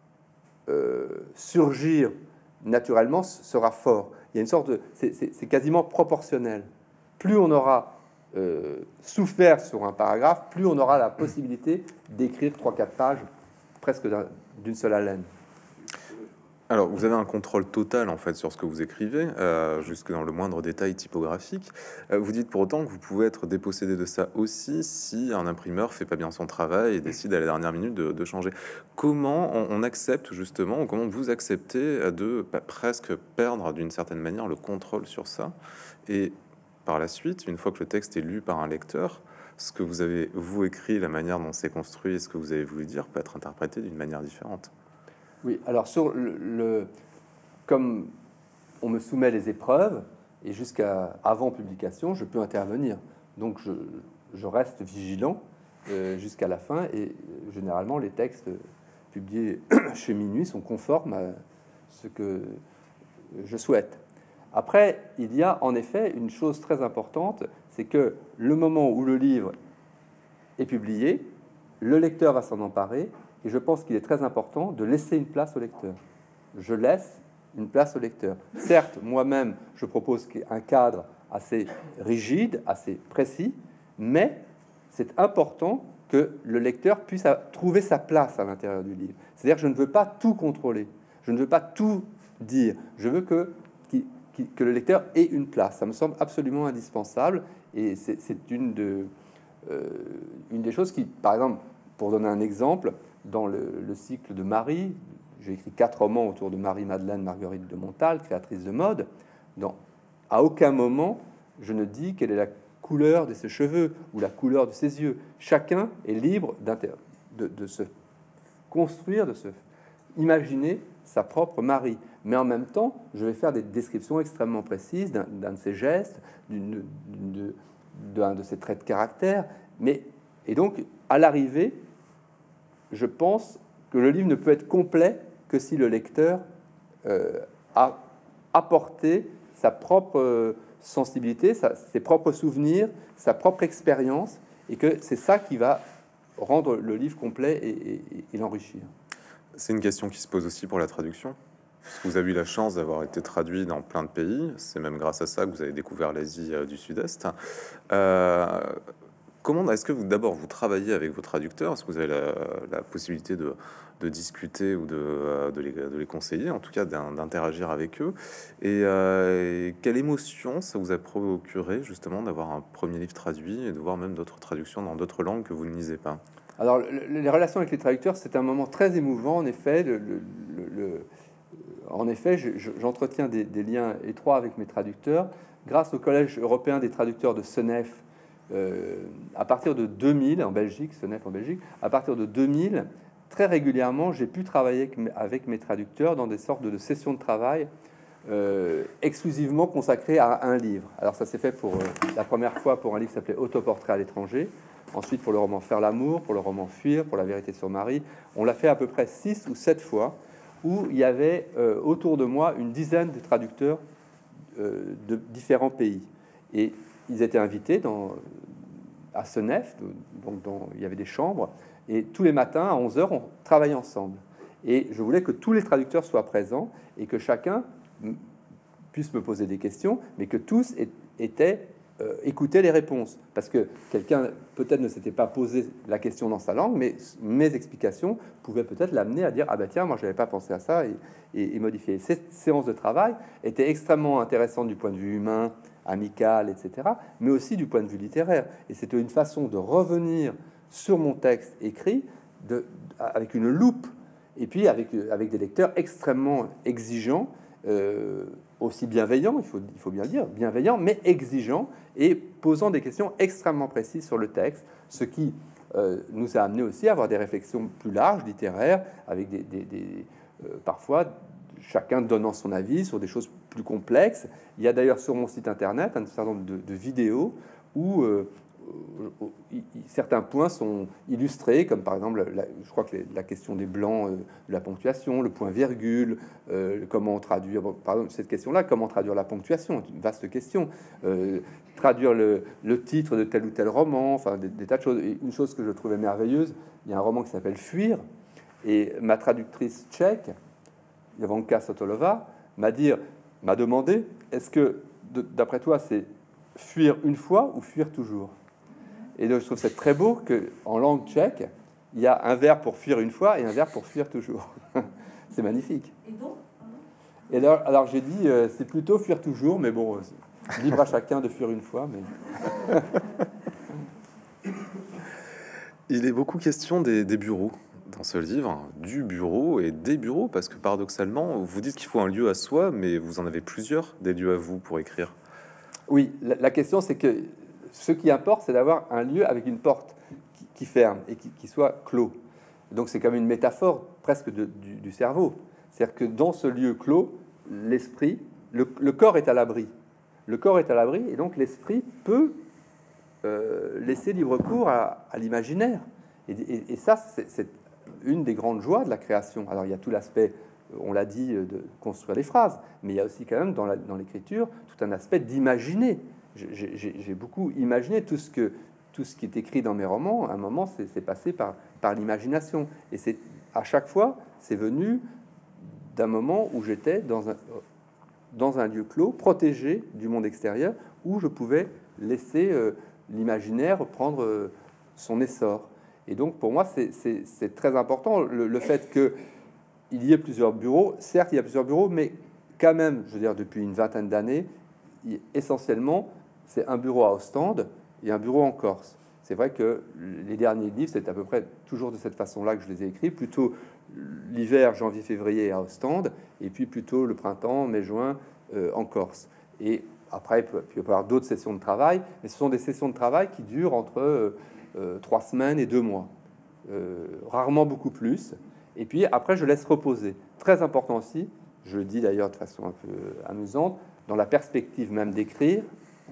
[SPEAKER 2] euh, surgir naturellement sera fort. Il y a une sorte de, c'est, c'est, c'est quasiment proportionnel. Plus on aura euh, souffert sur un paragraphe, plus on aura la possibilité d'écrire trois quatre pages presque d'une seule haleine.
[SPEAKER 1] Alors, vous avez un contrôle total en fait sur ce que vous écrivez, euh, jusque dans le moindre détail typographique. Euh, vous dites pour autant que vous pouvez être dépossédé de ça aussi si un imprimeur fait pas bien son travail et décide à la dernière minute de, de changer. Comment on, on accepte justement, ou comment vous acceptez de bah, presque perdre d'une certaine manière le contrôle sur ça, et par la suite, une fois que le texte est lu par un lecteur, ce que vous avez vous écrit, la manière dont c'est construit et ce que vous avez voulu dire peut être interprété d'une manière différente.
[SPEAKER 2] Oui, alors sur le, le, comme on me soumet les épreuves, et jusqu'à avant publication, je peux intervenir. Donc je, je reste vigilant euh, jusqu'à la fin, et euh, généralement les textes publiés chez Minuit sont conformes à ce que je souhaite. Après, il y a en effet une chose très importante, c'est que le moment où le livre est publié, le lecteur va s'en emparer, et je pense qu'il est très important de laisser une place au lecteur. Je laisse une place au lecteur. Certes, moi-même, je propose un cadre assez rigide, assez précis, mais c'est important que le lecteur puisse trouver sa place à l'intérieur du livre. C'est-à-dire que je ne veux pas tout contrôler, je ne veux pas tout dire, je veux que, que le lecteur ait une place. Ça me semble absolument indispensable, et c'est une, de, euh, une des choses qui, par exemple, pour donner un exemple, dans le, le cycle de Marie, j'ai écrit quatre romans autour de Marie-Madeleine Marguerite de Montal, créatrice de mode. Dans, à aucun moment, je ne dis quelle est la couleur de ses cheveux ou la couleur de ses yeux. Chacun est libre de, de se construire, de se imaginer sa propre Marie. Mais en même temps, je vais faire des descriptions extrêmement précises d'un, d'un de ses gestes, d'une, d'une, d'un de ses traits de caractère. Mais, et donc, à l'arrivée, je pense que le livre ne peut être complet que si le lecteur euh, a apporté sa propre euh, sensibilité, sa, ses propres souvenirs, sa propre expérience, et que c'est ça qui va rendre le livre complet et, et, et l'enrichir.
[SPEAKER 1] C'est une question qui se pose aussi pour la traduction. Vous avez eu la chance d'avoir été traduit dans plein de pays. C'est même grâce à ça que vous avez découvert l'Asie euh, du Sud-Est. Euh, comment est-ce que vous d'abord vous travaillez avec vos traducteurs? Est-ce que vous avez la, la possibilité de, de discuter ou de, de, les, de les conseiller, en tout cas d'interagir avec eux? Et, euh, et quelle émotion ça vous a procuré justement d'avoir un premier livre traduit et de voir même d'autres traductions dans d'autres langues que vous ne lisez pas?
[SPEAKER 2] Alors, le, les relations avec les traducteurs, c'est un moment très émouvant. En effet, le, le, le, en effet, j'entretiens des, des liens étroits avec mes traducteurs. Grâce au Collège européen des traducteurs de Senef, euh, à partir de deux mille, en Belgique, Senef en Belgique, à partir de deux mille, très régulièrement, j'ai pu travailler avec mes traducteurs dans des sortes de sessions de travail euh, exclusivement consacrées à un livre. Alors, ça s'est fait pour euh, la première fois pour un livre qui s'appelait Autoportrait à l'étranger. Ensuite, pour le roman Faire l'amour, pour le roman Fuir, pour La vérité sur Marie. On l'a fait à peu près six ou sept fois, où il y avait euh, autour de moi une dizaine de traducteurs euh, de différents pays. Et ils étaient invités dans, à Senef, donc dans, il y avait des chambres, et tous les matins, à onze heures, on travaillait ensemble. Et je voulais que tous les traducteurs soient présents, et que chacun puisse me poser des questions, mais que tous étaient... Euh, écouter les réponses, parce que quelqu'un peut-être ne s'était pas posé la question dans sa langue, mais mes explications pouvaient peut-être l'amener à dire ah ben tiens, moi je n'avais pas pensé à ça, et, et, et modifier. Cette séance de travail était extrêmement intéressante du point de vue humain, amical, et cetera, mais aussi du point de vue littéraire. Et c'était une façon de revenir sur mon texte écrit de, avec une loupe, et puis avec, avec des lecteurs extrêmement exigeants. Euh, aussi bienveillant, il faut, il faut bien le dire, bienveillant, mais exigeant et posant des questions extrêmement précises sur le texte, ce qui euh, nous a amené aussi à avoir des réflexions plus larges, littéraires, avec des, des, des euh, parfois chacun donnant son avis sur des choses plus complexes. Il y a d'ailleurs sur mon site internet un certain nombre de, de vidéos où euh, certains points sont illustrés, comme par exemple, la, je crois que la question des blancs, euh, de la ponctuation, le point virgule, euh, comment traduire, bon, par exemple, cette question-là, comment traduire la ponctuation, une vaste question, euh, traduire le, le titre de tel ou tel roman, enfin des, des tas de choses. Et une chose que je trouvais merveilleuse, il y a un roman qui s'appelle Fuir, et ma traductrice tchèque, Ivanka Sotolova, m'a dit, m'a demandé, est-ce que, d'après toi, c'est fuir une fois ou fuir toujours? Et donc, je trouve c'est très beau qu'en langue tchèque, il y a un verbe pour fuir une fois et un verbe pour fuir toujours. C'est magnifique. Et donc Et alors, alors j'ai dit, euh, c'est plutôt fuir toujours, mais bon, libre à chacun de fuir une fois. Mais...
[SPEAKER 1] Il est beaucoup question des, des bureaux dans ce livre, du bureau et des bureaux, parce que paradoxalement, vous dites qu'il faut un lieu à soi, mais vous en avez plusieurs, des lieux à vous pour écrire.
[SPEAKER 2] Oui, la, la question, c'est que ce qui importe, c'est d'avoir un lieu avec une porte qui, qui ferme et qui, qui soit clos. Donc c'est comme une métaphore presque de, du, du cerveau. C'est-à-dire que dans ce lieu clos, l'esprit, le, le corps est à l'abri. Le corps est à l'abri et donc l'esprit peut euh, laisser libre cours à, à l'imaginaire. Et, et, et ça, c'est une des grandes joies de la création. Alors il y a tout l'aspect, on l'a dit, de construire les phrases, mais il y a aussi quand même dans, la, dans l'écriture tout un aspect d'imaginer. J'ai, j'ai, j'ai beaucoup imaginé tout ce, que, tout ce qui est écrit dans mes romans. À un moment, c'est, c'est passé par, par l'imagination. Et c'est, à chaque fois, c'est venu d'un moment où j'étais dans un, dans un lieu clos, protégé du monde extérieur, où je pouvais laisser euh, l'imaginaire prendre euh, son essor. Et donc, pour moi, c'est, c'est, c'est très important, le, le fait qu'il y ait plusieurs bureaux. Certes, il y a plusieurs bureaux, mais quand même, je veux dire, depuis une vingtaine d'années, il, essentiellement, c'est un bureau à Ostende et un bureau en Corse. C'est vrai que les derniers livres, c'est à peu près toujours de cette façon-là que je les ai écrits, plutôt l'hiver, janvier-février à Ostende, et puis plutôt le printemps, mai-juin euh, en Corse. Et après, il peut, il peut y avoir d'autres sessions de travail, mais ce sont des sessions de travail qui durent entre euh, euh, trois semaines et deux mois, euh, rarement beaucoup plus. Et puis après, je laisse reposer. Très important aussi, je le dis d'ailleurs de façon un peu amusante, dans la perspective même d'écrire,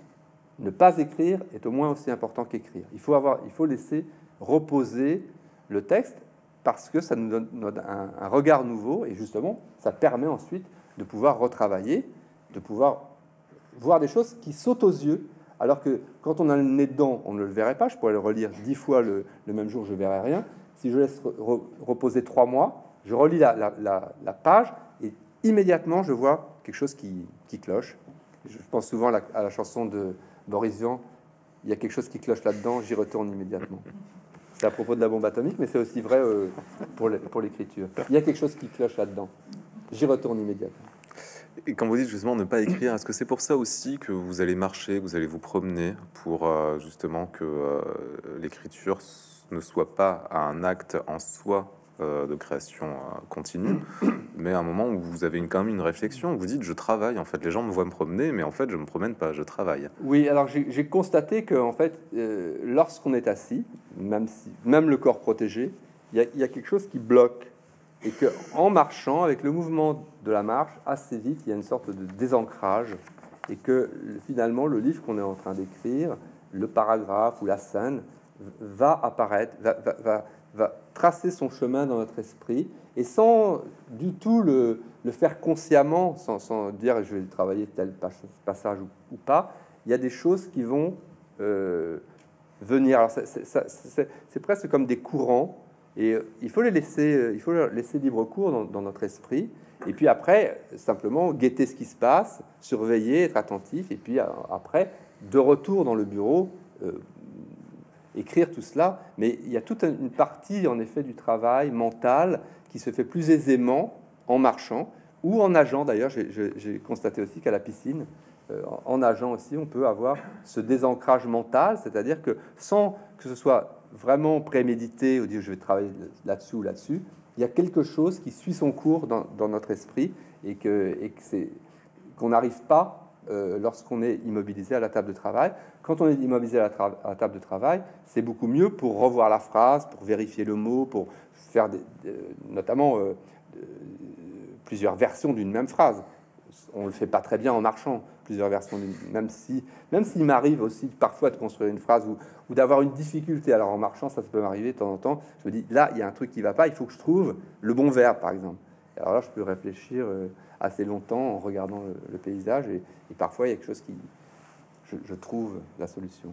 [SPEAKER 2] ne pas écrire est au moins aussi important qu'écrire. Il faut avoir, il faut laisser reposer le texte parce que ça nous donne un, un regard nouveau et justement, ça permet ensuite de pouvoir retravailler, de pouvoir voir des choses qui sautent aux yeux, alors que quand on a le nez dedans, on ne le verrait pas. Je pourrais le relire dix fois le, le même jour, je ne verrais rien. Si je laisse re, reposer trois mois, je relis la, la, la, la page et immédiatement, je vois quelque chose qui, qui cloche. Je pense souvent à la, à la chanson de Boris Vian, il y a quelque chose qui cloche là-dedans, j'y retourne immédiatement. C'est à propos de la bombe atomique, mais c'est aussi vrai euh, pour, les, pour l'écriture. Il y a quelque chose qui cloche là-dedans, j'y retourne immédiatement.
[SPEAKER 1] Et quand vous dites justement ne pas écrire, est-ce que c'est pour ça aussi que vous allez marcher, vous allez vous promener pour euh, justement que euh, l'écriture ne soit pas un acte en soi euh, de création euh, continue, mais à un moment où vous avez une, quand même une réflexion, où vous dites je travaille, en fait les gens me voient me promener, mais en fait je me promène pas, je travaille.
[SPEAKER 2] Oui, alors j'ai, j'ai constaté que en fait, euh, lorsqu'on est assis, même, si, même le corps protégé, il y, y a quelque chose qui bloque. Et que en marchant, avec le mouvement de la marche, assez vite, il y a une sorte de désancrage, et que finalement, le livre qu'on est en train d'écrire, le paragraphe ou la scène, va apparaître, va, va, va, va tracer son chemin dans notre esprit, et sans du tout le, le faire consciemment, sans, sans dire je vais travailler tel passage ou, ou pas. Il y a des choses qui vont euh, venir. Alors, c'est, c'est, c'est, c'est presque comme des courants. Et il faut les laisser, il faut laisser libre cours dans, dans notre esprit. Et puis après, simplement guetter ce qui se passe, surveiller, être attentif. Et puis après, de retour dans le bureau, euh, écrire tout cela. Mais il y a toute une partie, en effet, du travail mental qui se fait plus aisément en marchant ou en nageant. D'ailleurs, j'ai, j'ai constaté aussi qu'à la piscine, euh, en nageant aussi, on peut avoir ce désancrage mental, c'est-à-dire que sans que ce soit vraiment prémédité ou dire je vais travailler là-dessus ou là-dessus, il y a quelque chose qui suit son cours dans, dans notre esprit et que, et que c'est, qu'on n'arrive pas euh, lorsqu'on est immobilisé à la table de travail. Quand on est immobilisé à la, tra- à la table de travail, c'est beaucoup mieux pour revoir la phrase, pour vérifier le mot, pour faire des, des, notamment euh, de, plusieurs versions d'une même phrase. On le fait pas très bien en marchant, plusieurs versions, même si, même s'il m'arrive aussi parfois de construire une phrase ou, ou d'avoir une difficulté. Alors en marchant, ça, ça peut m'arriver de temps en temps. Je me dis là, il y a un truc qui va pas. Il faut que je trouve le bon verbe, par exemple. Alors là, je peux réfléchir euh, assez longtemps en regardant le, le paysage et, et parfois il y a quelque chose qui, je, je trouve la solution.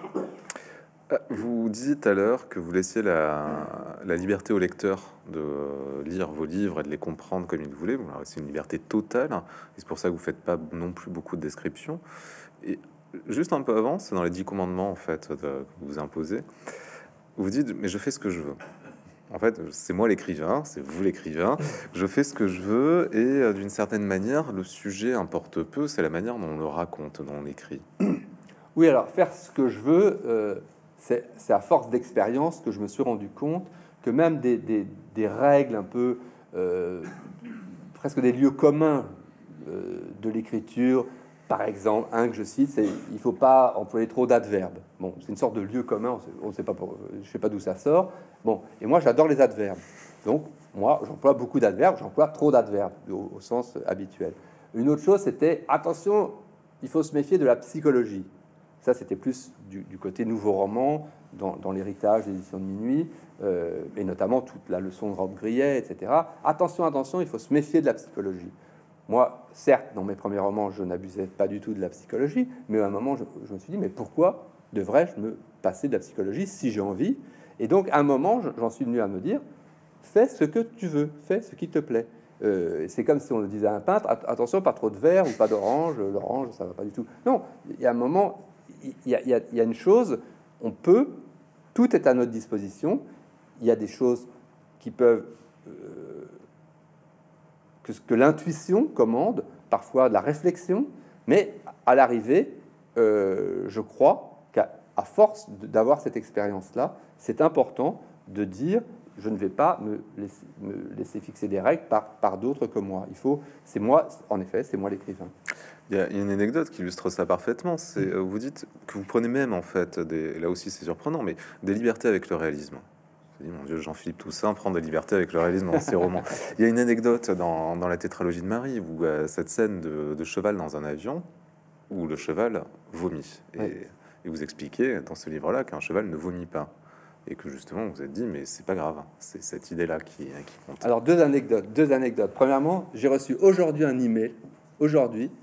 [SPEAKER 1] Vous disiez tout à l'heure que vous laissiez la, la liberté au lecteur de lire vos livres et de les comprendre comme il voulait. Bon, c'est une liberté totale, et c'est pour ça que vous faites pas non plus beaucoup de descriptions. Et juste un peu avant, c'est dans les dix commandements en fait de, que vous imposez. Vous dites mais je fais ce que je veux. En fait, c'est moi l'écrivain, c'est vous l'écrivain. Je fais ce que je veux et euh, d'une certaine manière, le sujet importe peu. C'est la manière dont on le raconte, dont on écrit.
[SPEAKER 2] Oui, alors faire ce que je veux. Euh... C'est, c'est à force d'expérience que je me suis rendu compte que même des, des, des règles un peu, euh, presque des lieux communs euh, de l'écriture, par exemple, un que je cite, c'est il ne faut pas employer trop d'adverbes. Bon, c'est une sorte de lieu commun, on ne sait pas, pour, je sais pas d'où ça sort. Bon, et moi j'adore les adverbes. Donc, moi j'emploie beaucoup d'adverbes, j'emploie trop d'adverbes au, au sens habituel. Une autre chose, c'était attention, il faut se méfier de la psychologie. Ça, c'était plus du, du côté nouveau roman, dans, dans l'héritage des éditions de Minuit, euh, et notamment toute la leçon de Rob Grillet, et cetera. Attention, attention, il faut se méfier de la psychologie. Moi, certes, dans mes premiers romans, je n'abusais pas du tout de la psychologie, mais à un moment, je, je me suis dit, mais pourquoi devrais-je me passer de la psychologie si j'ai envie? Et donc, à un moment, j'en suis venu à me dire, fais ce que tu veux, fais ce qui te plaît. Euh, c'est comme si on le disait à un peintre, attention, pas trop de vert ou pas d'orange, l'orange, ça va pas du tout. Non, il y a un moment, il y a, il y a, il y a une chose, on peut, tout est à notre disposition, il y a des choses qui peuvent... Euh, que, que l'intuition commande, parfois de la réflexion, mais à l'arrivée, euh, je crois qu'à à force d'avoir cette expérience-là, c'est important de dire je ne vais pas me laisser, me laisser fixer des règles par, par d'autres que moi. Il faut, c'est moi, en effet, c'est moi l'écrivain.
[SPEAKER 1] Il y a une anecdote qui illustre ça parfaitement. C'est vous dites que vous prenez même en fait, des, là aussi c'est surprenant, mais des libertés avec le réalisme. Je dis, mon Dieu, Jean-Philippe Toussaint prend des libertés avec le réalisme dans ses romans. Il y a une anecdote dans, dans la tétralogie de Marie où euh, cette scène de, de cheval dans un avion où le cheval vomit. Et, oui. et vous expliquez dans ce livre-là qu'un cheval ne vomit pas. Et que justement, vous vous êtes dit, mais c'est pas grave, c'est cette idée-là qui, qui compte.
[SPEAKER 2] Alors, deux anecdotes. Deux anecdotes. Premièrement, j'ai reçu aujourd'hui un email, aujourd'hui,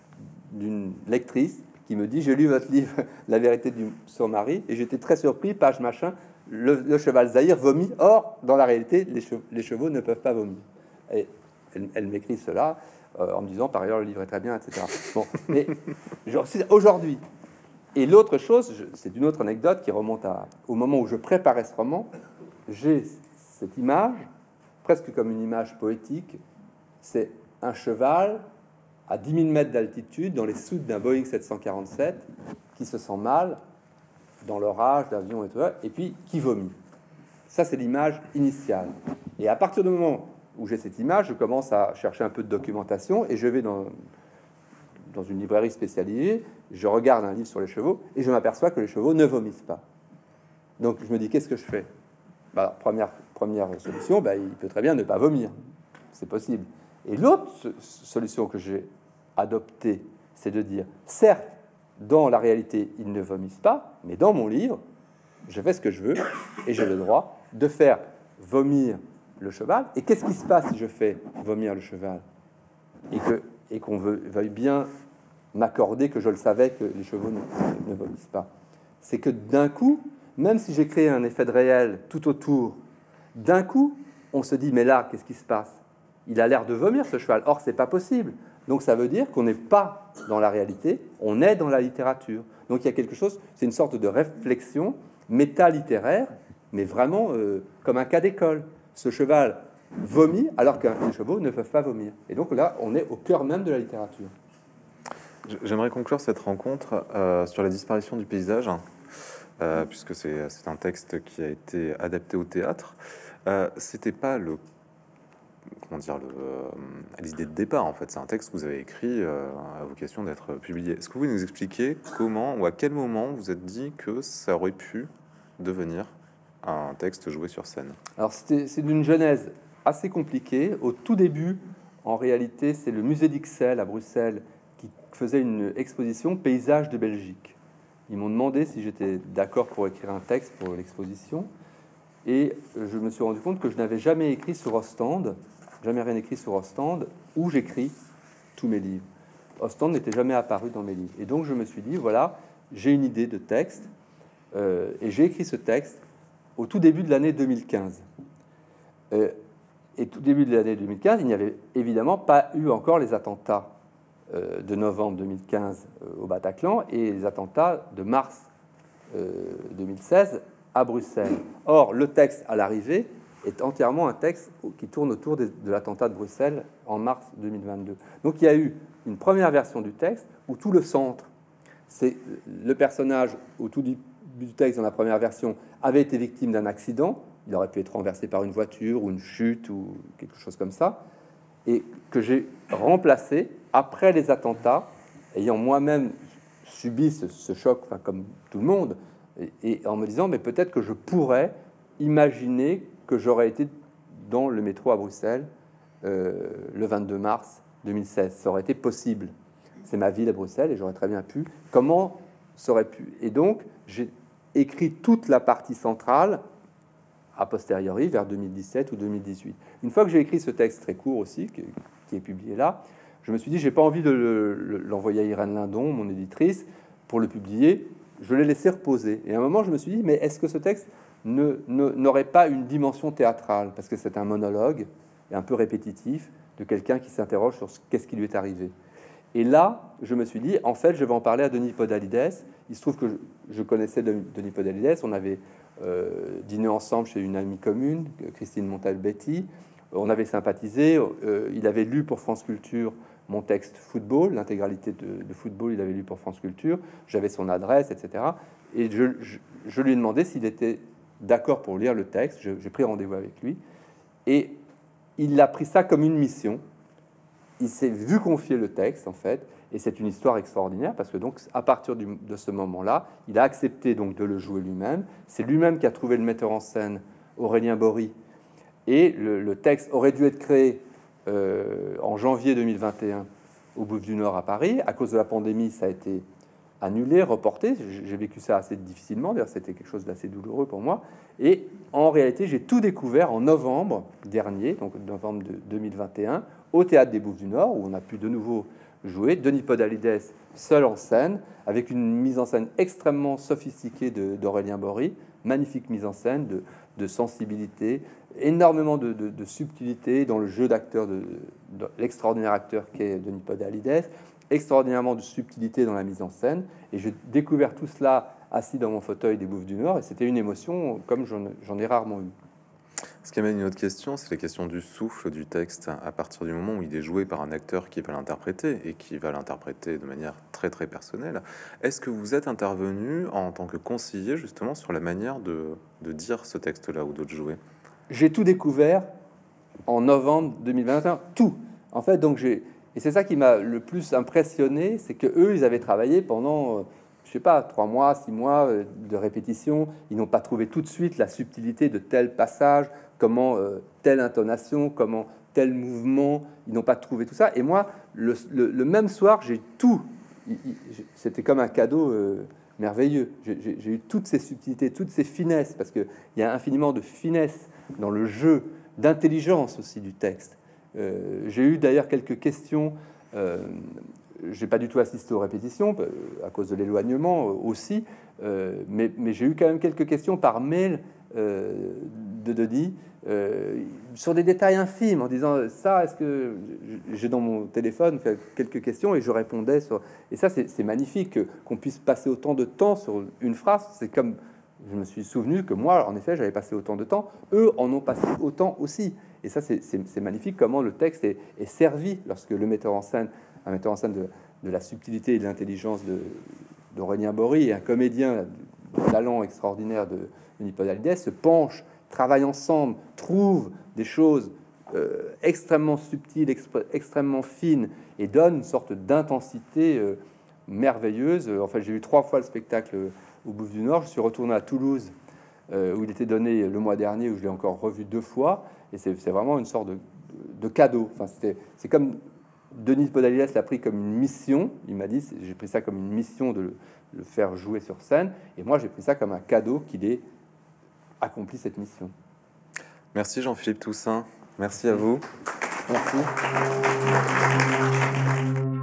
[SPEAKER 2] d'une lectrice qui me dit, j'ai lu votre livre, La vérité du, sur Marie, et j'étais très surpris, page machin, le, le cheval Zahir vomit. Or, dans la réalité, les, che, les chevaux ne peuvent pas vomir. Et elle, elle m'écrit cela euh, en me disant, par ailleurs, le livre est très bien, et cetera. Bon, mais aujourd'hui. Et l'autre chose, c'est une autre anecdote qui remonte à, au moment où je préparais ce roman. J'ai cette image, presque comme une image poétique. C'est un cheval à dix mille mètres d'altitude dans les soutes d'un Boeing sept cent quarante-sept qui se sent mal dans l'orage d'avion et tout ça, et puis qui vomit. Ça, c'est l'image initiale. Et à partir du moment où j'ai cette image, je commence à chercher un peu de documentation et je vais dans... dans une librairie spécialisée, je regarde un livre sur les chevaux et je m'aperçois que les chevaux ne vomissent pas. Donc je me dis, qu'est-ce que je fais? Bah, première, première solution, bah, il peut très bien ne pas vomir. C'est possible. Et l'autre solution que j'ai adoptée, c'est de dire, certes, dans la réalité, ils ne vomissent pas, mais dans mon livre, je fais ce que je veux et j'ai le droit de faire vomir le cheval. Et qu'est-ce qui se passe si je fais vomir le cheval et que et qu'on veuille bien m'accorder que je le savais que les chevaux ne, ne vomissent pas? C'est que d'un coup, même si j'ai créé un effet de réel tout autour, d'un coup, on se dit, mais là, qu'est-ce qui se passe? Il a l'air de vomir, ce cheval. Or, c'est pas possible. Donc, ça veut dire qu'on n'est pas dans la réalité, on est dans la littérature. Donc, il y a quelque chose, c'est une sorte de réflexion méta-littéraire, mais vraiment euh, comme un cas d'école. Ce cheval vomit alors que les chevaux ne peuvent pas vomir. Et donc là, on est au cœur même de la littérature.
[SPEAKER 1] J'aimerais conclure cette rencontre euh, sur la disparition du paysage, euh, puisque c'est un texte qui a été adapté au théâtre. Euh, C'était pas le comment dire le euh, l'idée de départ en fait. C'est un texte que vous avez écrit euh, à vocation d'être publié. Est-ce que vous pouvez nous expliquer comment ou à quel moment vous êtes dit que ça aurait pu devenir un texte joué sur scène? Alors
[SPEAKER 2] c'est d'une genèse assez compliqué. Au tout début, en réalité, c'est le musée d'Ixelles à Bruxelles qui faisait une exposition Paysages de Belgique. Ils m'ont demandé si j'étais d'accord pour écrire un texte pour l'exposition. Et je me suis rendu compte que je n'avais jamais écrit sur Ostende, jamais rien écrit sur Ostende, où j'écris tous mes livres. Ostende n'était jamais apparu dans mes livres. Et donc, je me suis dit, voilà, j'ai une idée de texte. Euh, et j'ai écrit ce texte au tout début de l'année deux mille quinze. Euh, Et tout début de l'année deux mille quinze, il n'y avait évidemment pas eu encore les attentats euh, de novembre deux mille quinze euh, au Bataclan et les attentats de mars euh, deux mille seize à Bruxelles. Or, le texte à l'arrivée est entièrement un texte qui tourne autour de, de l'attentat de Bruxelles en mars deux mille vingt-deux. Donc, il y a eu une première version du texte où tout le centre, c'est le personnage au tout début du texte dans la première version avait été victime d'un accident. Il aurait pu être renversé par une voiture ou une chute ou quelque chose comme ça, et que j'ai remplacé après les attentats, ayant moi-même subi ce, ce choc, enfin, comme tout le monde, et, et en me disant, mais peut-être que je pourrais imaginer que j'aurais été dans le métro à Bruxelles euh, le vingt-deux mars deux mille seize. Ça aurait été possible. C'est ma ville à Bruxelles et j'aurais très bien pu. Comment ça aurait pu. Et donc, j'ai écrit toute la partie centrale a posteriori, vers deux mille dix-sept ou deux mille dix-huit. Une fois que j'ai écrit ce texte très court aussi, qui, qui est publié là, je me suis dit, j'ai pas envie de le, le, l'envoyer à Irène Lindon, mon éditrice, pour le publier. Je l'ai laissé reposer. Et à un moment, je me suis dit, mais est-ce que ce texte ne, ne, n'aurait pas une dimension théâtrale? Parce que c'est un monologue, et un peu répétitif, de quelqu'un qui s'interroge sur ce, qu'est-ce qui lui est arrivé. Et là, je me suis dit, en fait, je vais en parler à Denis Podalides. Il se trouve que je, je connaissais Denis Podalides. On avait euh, dîné ensemble chez une amie commune, Christine Montalbetti. On avait sympathisé. Euh, il avait lu pour France Culture mon texte football, l'intégralité de, de football, il avait lu pour France Culture. J'avais son adresse, et cetera. Et je, je, je lui ai demandé s'il était d'accord pour lire le texte. Je, j'ai pris rendez-vous avec lui. Et il a pris ça comme une mission. Il s'est vu confier le texte, en fait, et c'est une histoire extraordinaire, parce que donc, à partir du, de ce moment-là, il a accepté donc de le jouer lui-même. C'est lui-même qui a trouvé le metteur en scène, Aurélien Bory, et le, le texte aurait dû être créé euh, en janvier deux mille vingt et un au Bouffe du Nord à Paris. À cause de la pandémie, ça a été annulé, reporté. J'ai vécu ça assez difficilement, d'ailleurs c'était quelque chose d'assez douloureux pour moi. Et en réalité, j'ai tout découvert en novembre dernier, donc novembre de deux mille vingt et un, au Théâtre des Bouffes du Nord, où on a pu de nouveau jouer. Denis Podalides seul en scène, avec une mise en scène extrêmement sophistiquée de, d'Aurélien Bory, magnifique mise en scène, de, de sensibilité, énormément de, de, de subtilité dans le jeu d'acteur, de, de l'extraordinaire acteur qu'est Denis Podalides, extraordinairement de subtilité dans la mise en scène. Et j'ai découvert tout cela assis dans mon fauteuil des Bouffes du Nord, et c'était une émotion comme j'en, j'en ai rarement eu.
[SPEAKER 1] Ce qui amène une autre question, c'est la question du souffle du texte à partir du moment où il est joué par un acteur qui va l'interpréter et qui va l'interpréter de manière très très personnelle. Est-ce que vous êtes intervenu en tant que conseiller justement sur la manière de, de dire ce texte-là ou de le jouer?
[SPEAKER 2] J'ai tout découvert en novembre deux mille vingt et un, tout. En fait, donc j'ai et c'est ça qui m'a le plus impressionné, c'est que eux, ils avaient travaillé pendant, euh, je sais pas, trois mois, six mois euh, de répétition. Ils n'ont pas trouvé tout de suite la subtilité de tel passage, comment euh, telle intonation, comment tel mouvement. Ils n'ont pas trouvé tout ça. Et moi, le, le, le même soir, j'ai tout. C'était comme un cadeau euh, merveilleux. J'ai, j'ai, j'ai eu toutes ces subtilités, toutes ces finesses, parce qu'il y a infiniment de finesse dans le jeu, d'intelligence aussi du texte. Euh, j'ai eu d'ailleurs quelques questions. Euh, j'ai pas du tout assisté aux répétitions à cause de l'éloignement aussi, euh, mais, mais j'ai eu quand même quelques questions par mail euh, de Denis euh, sur des détails infimes en disant ça, est-ce que j'ai dans mon téléphone fait quelques questions et je répondais sur. Et ça, c'est, c'est magnifique qu'on puisse passer autant de temps sur une phrase. C'est comme je me suis souvenu que moi, en effet, j'avais passé autant de temps. Eux en ont passé autant aussi. Et ça, c'est, c'est, c'est magnifique comment le texte est, est servi lorsque le metteur en scène, un metteur en scène de, de la subtilité et de l'intelligence de, d'Aurélien Bory et un comédien de talent extraordinaire de Denis Podalides se penchent, travaillent ensemble, trouvent des choses euh, extrêmement subtiles, exp- extrêmement fines et donnent une sorte d'intensité euh, merveilleuse. En fait, j'ai eu trois fois le spectacle au Bouffe du Nord. Je suis retourné à Toulouse euh, où il était donné le mois dernier, où je l'ai encore revu deux fois. Et c'est, c'est vraiment une sorte de, de cadeau. Enfin, c'était, c'est comme Denis Podalides l'a pris comme une mission. Il m'a dit, j'ai pris ça comme une mission de le, le faire jouer sur scène. Et moi, j'ai pris ça comme un cadeau qu'il ait accompli cette mission.
[SPEAKER 1] Merci Jean-Philippe Toussaint. Merci à vous.
[SPEAKER 2] Merci.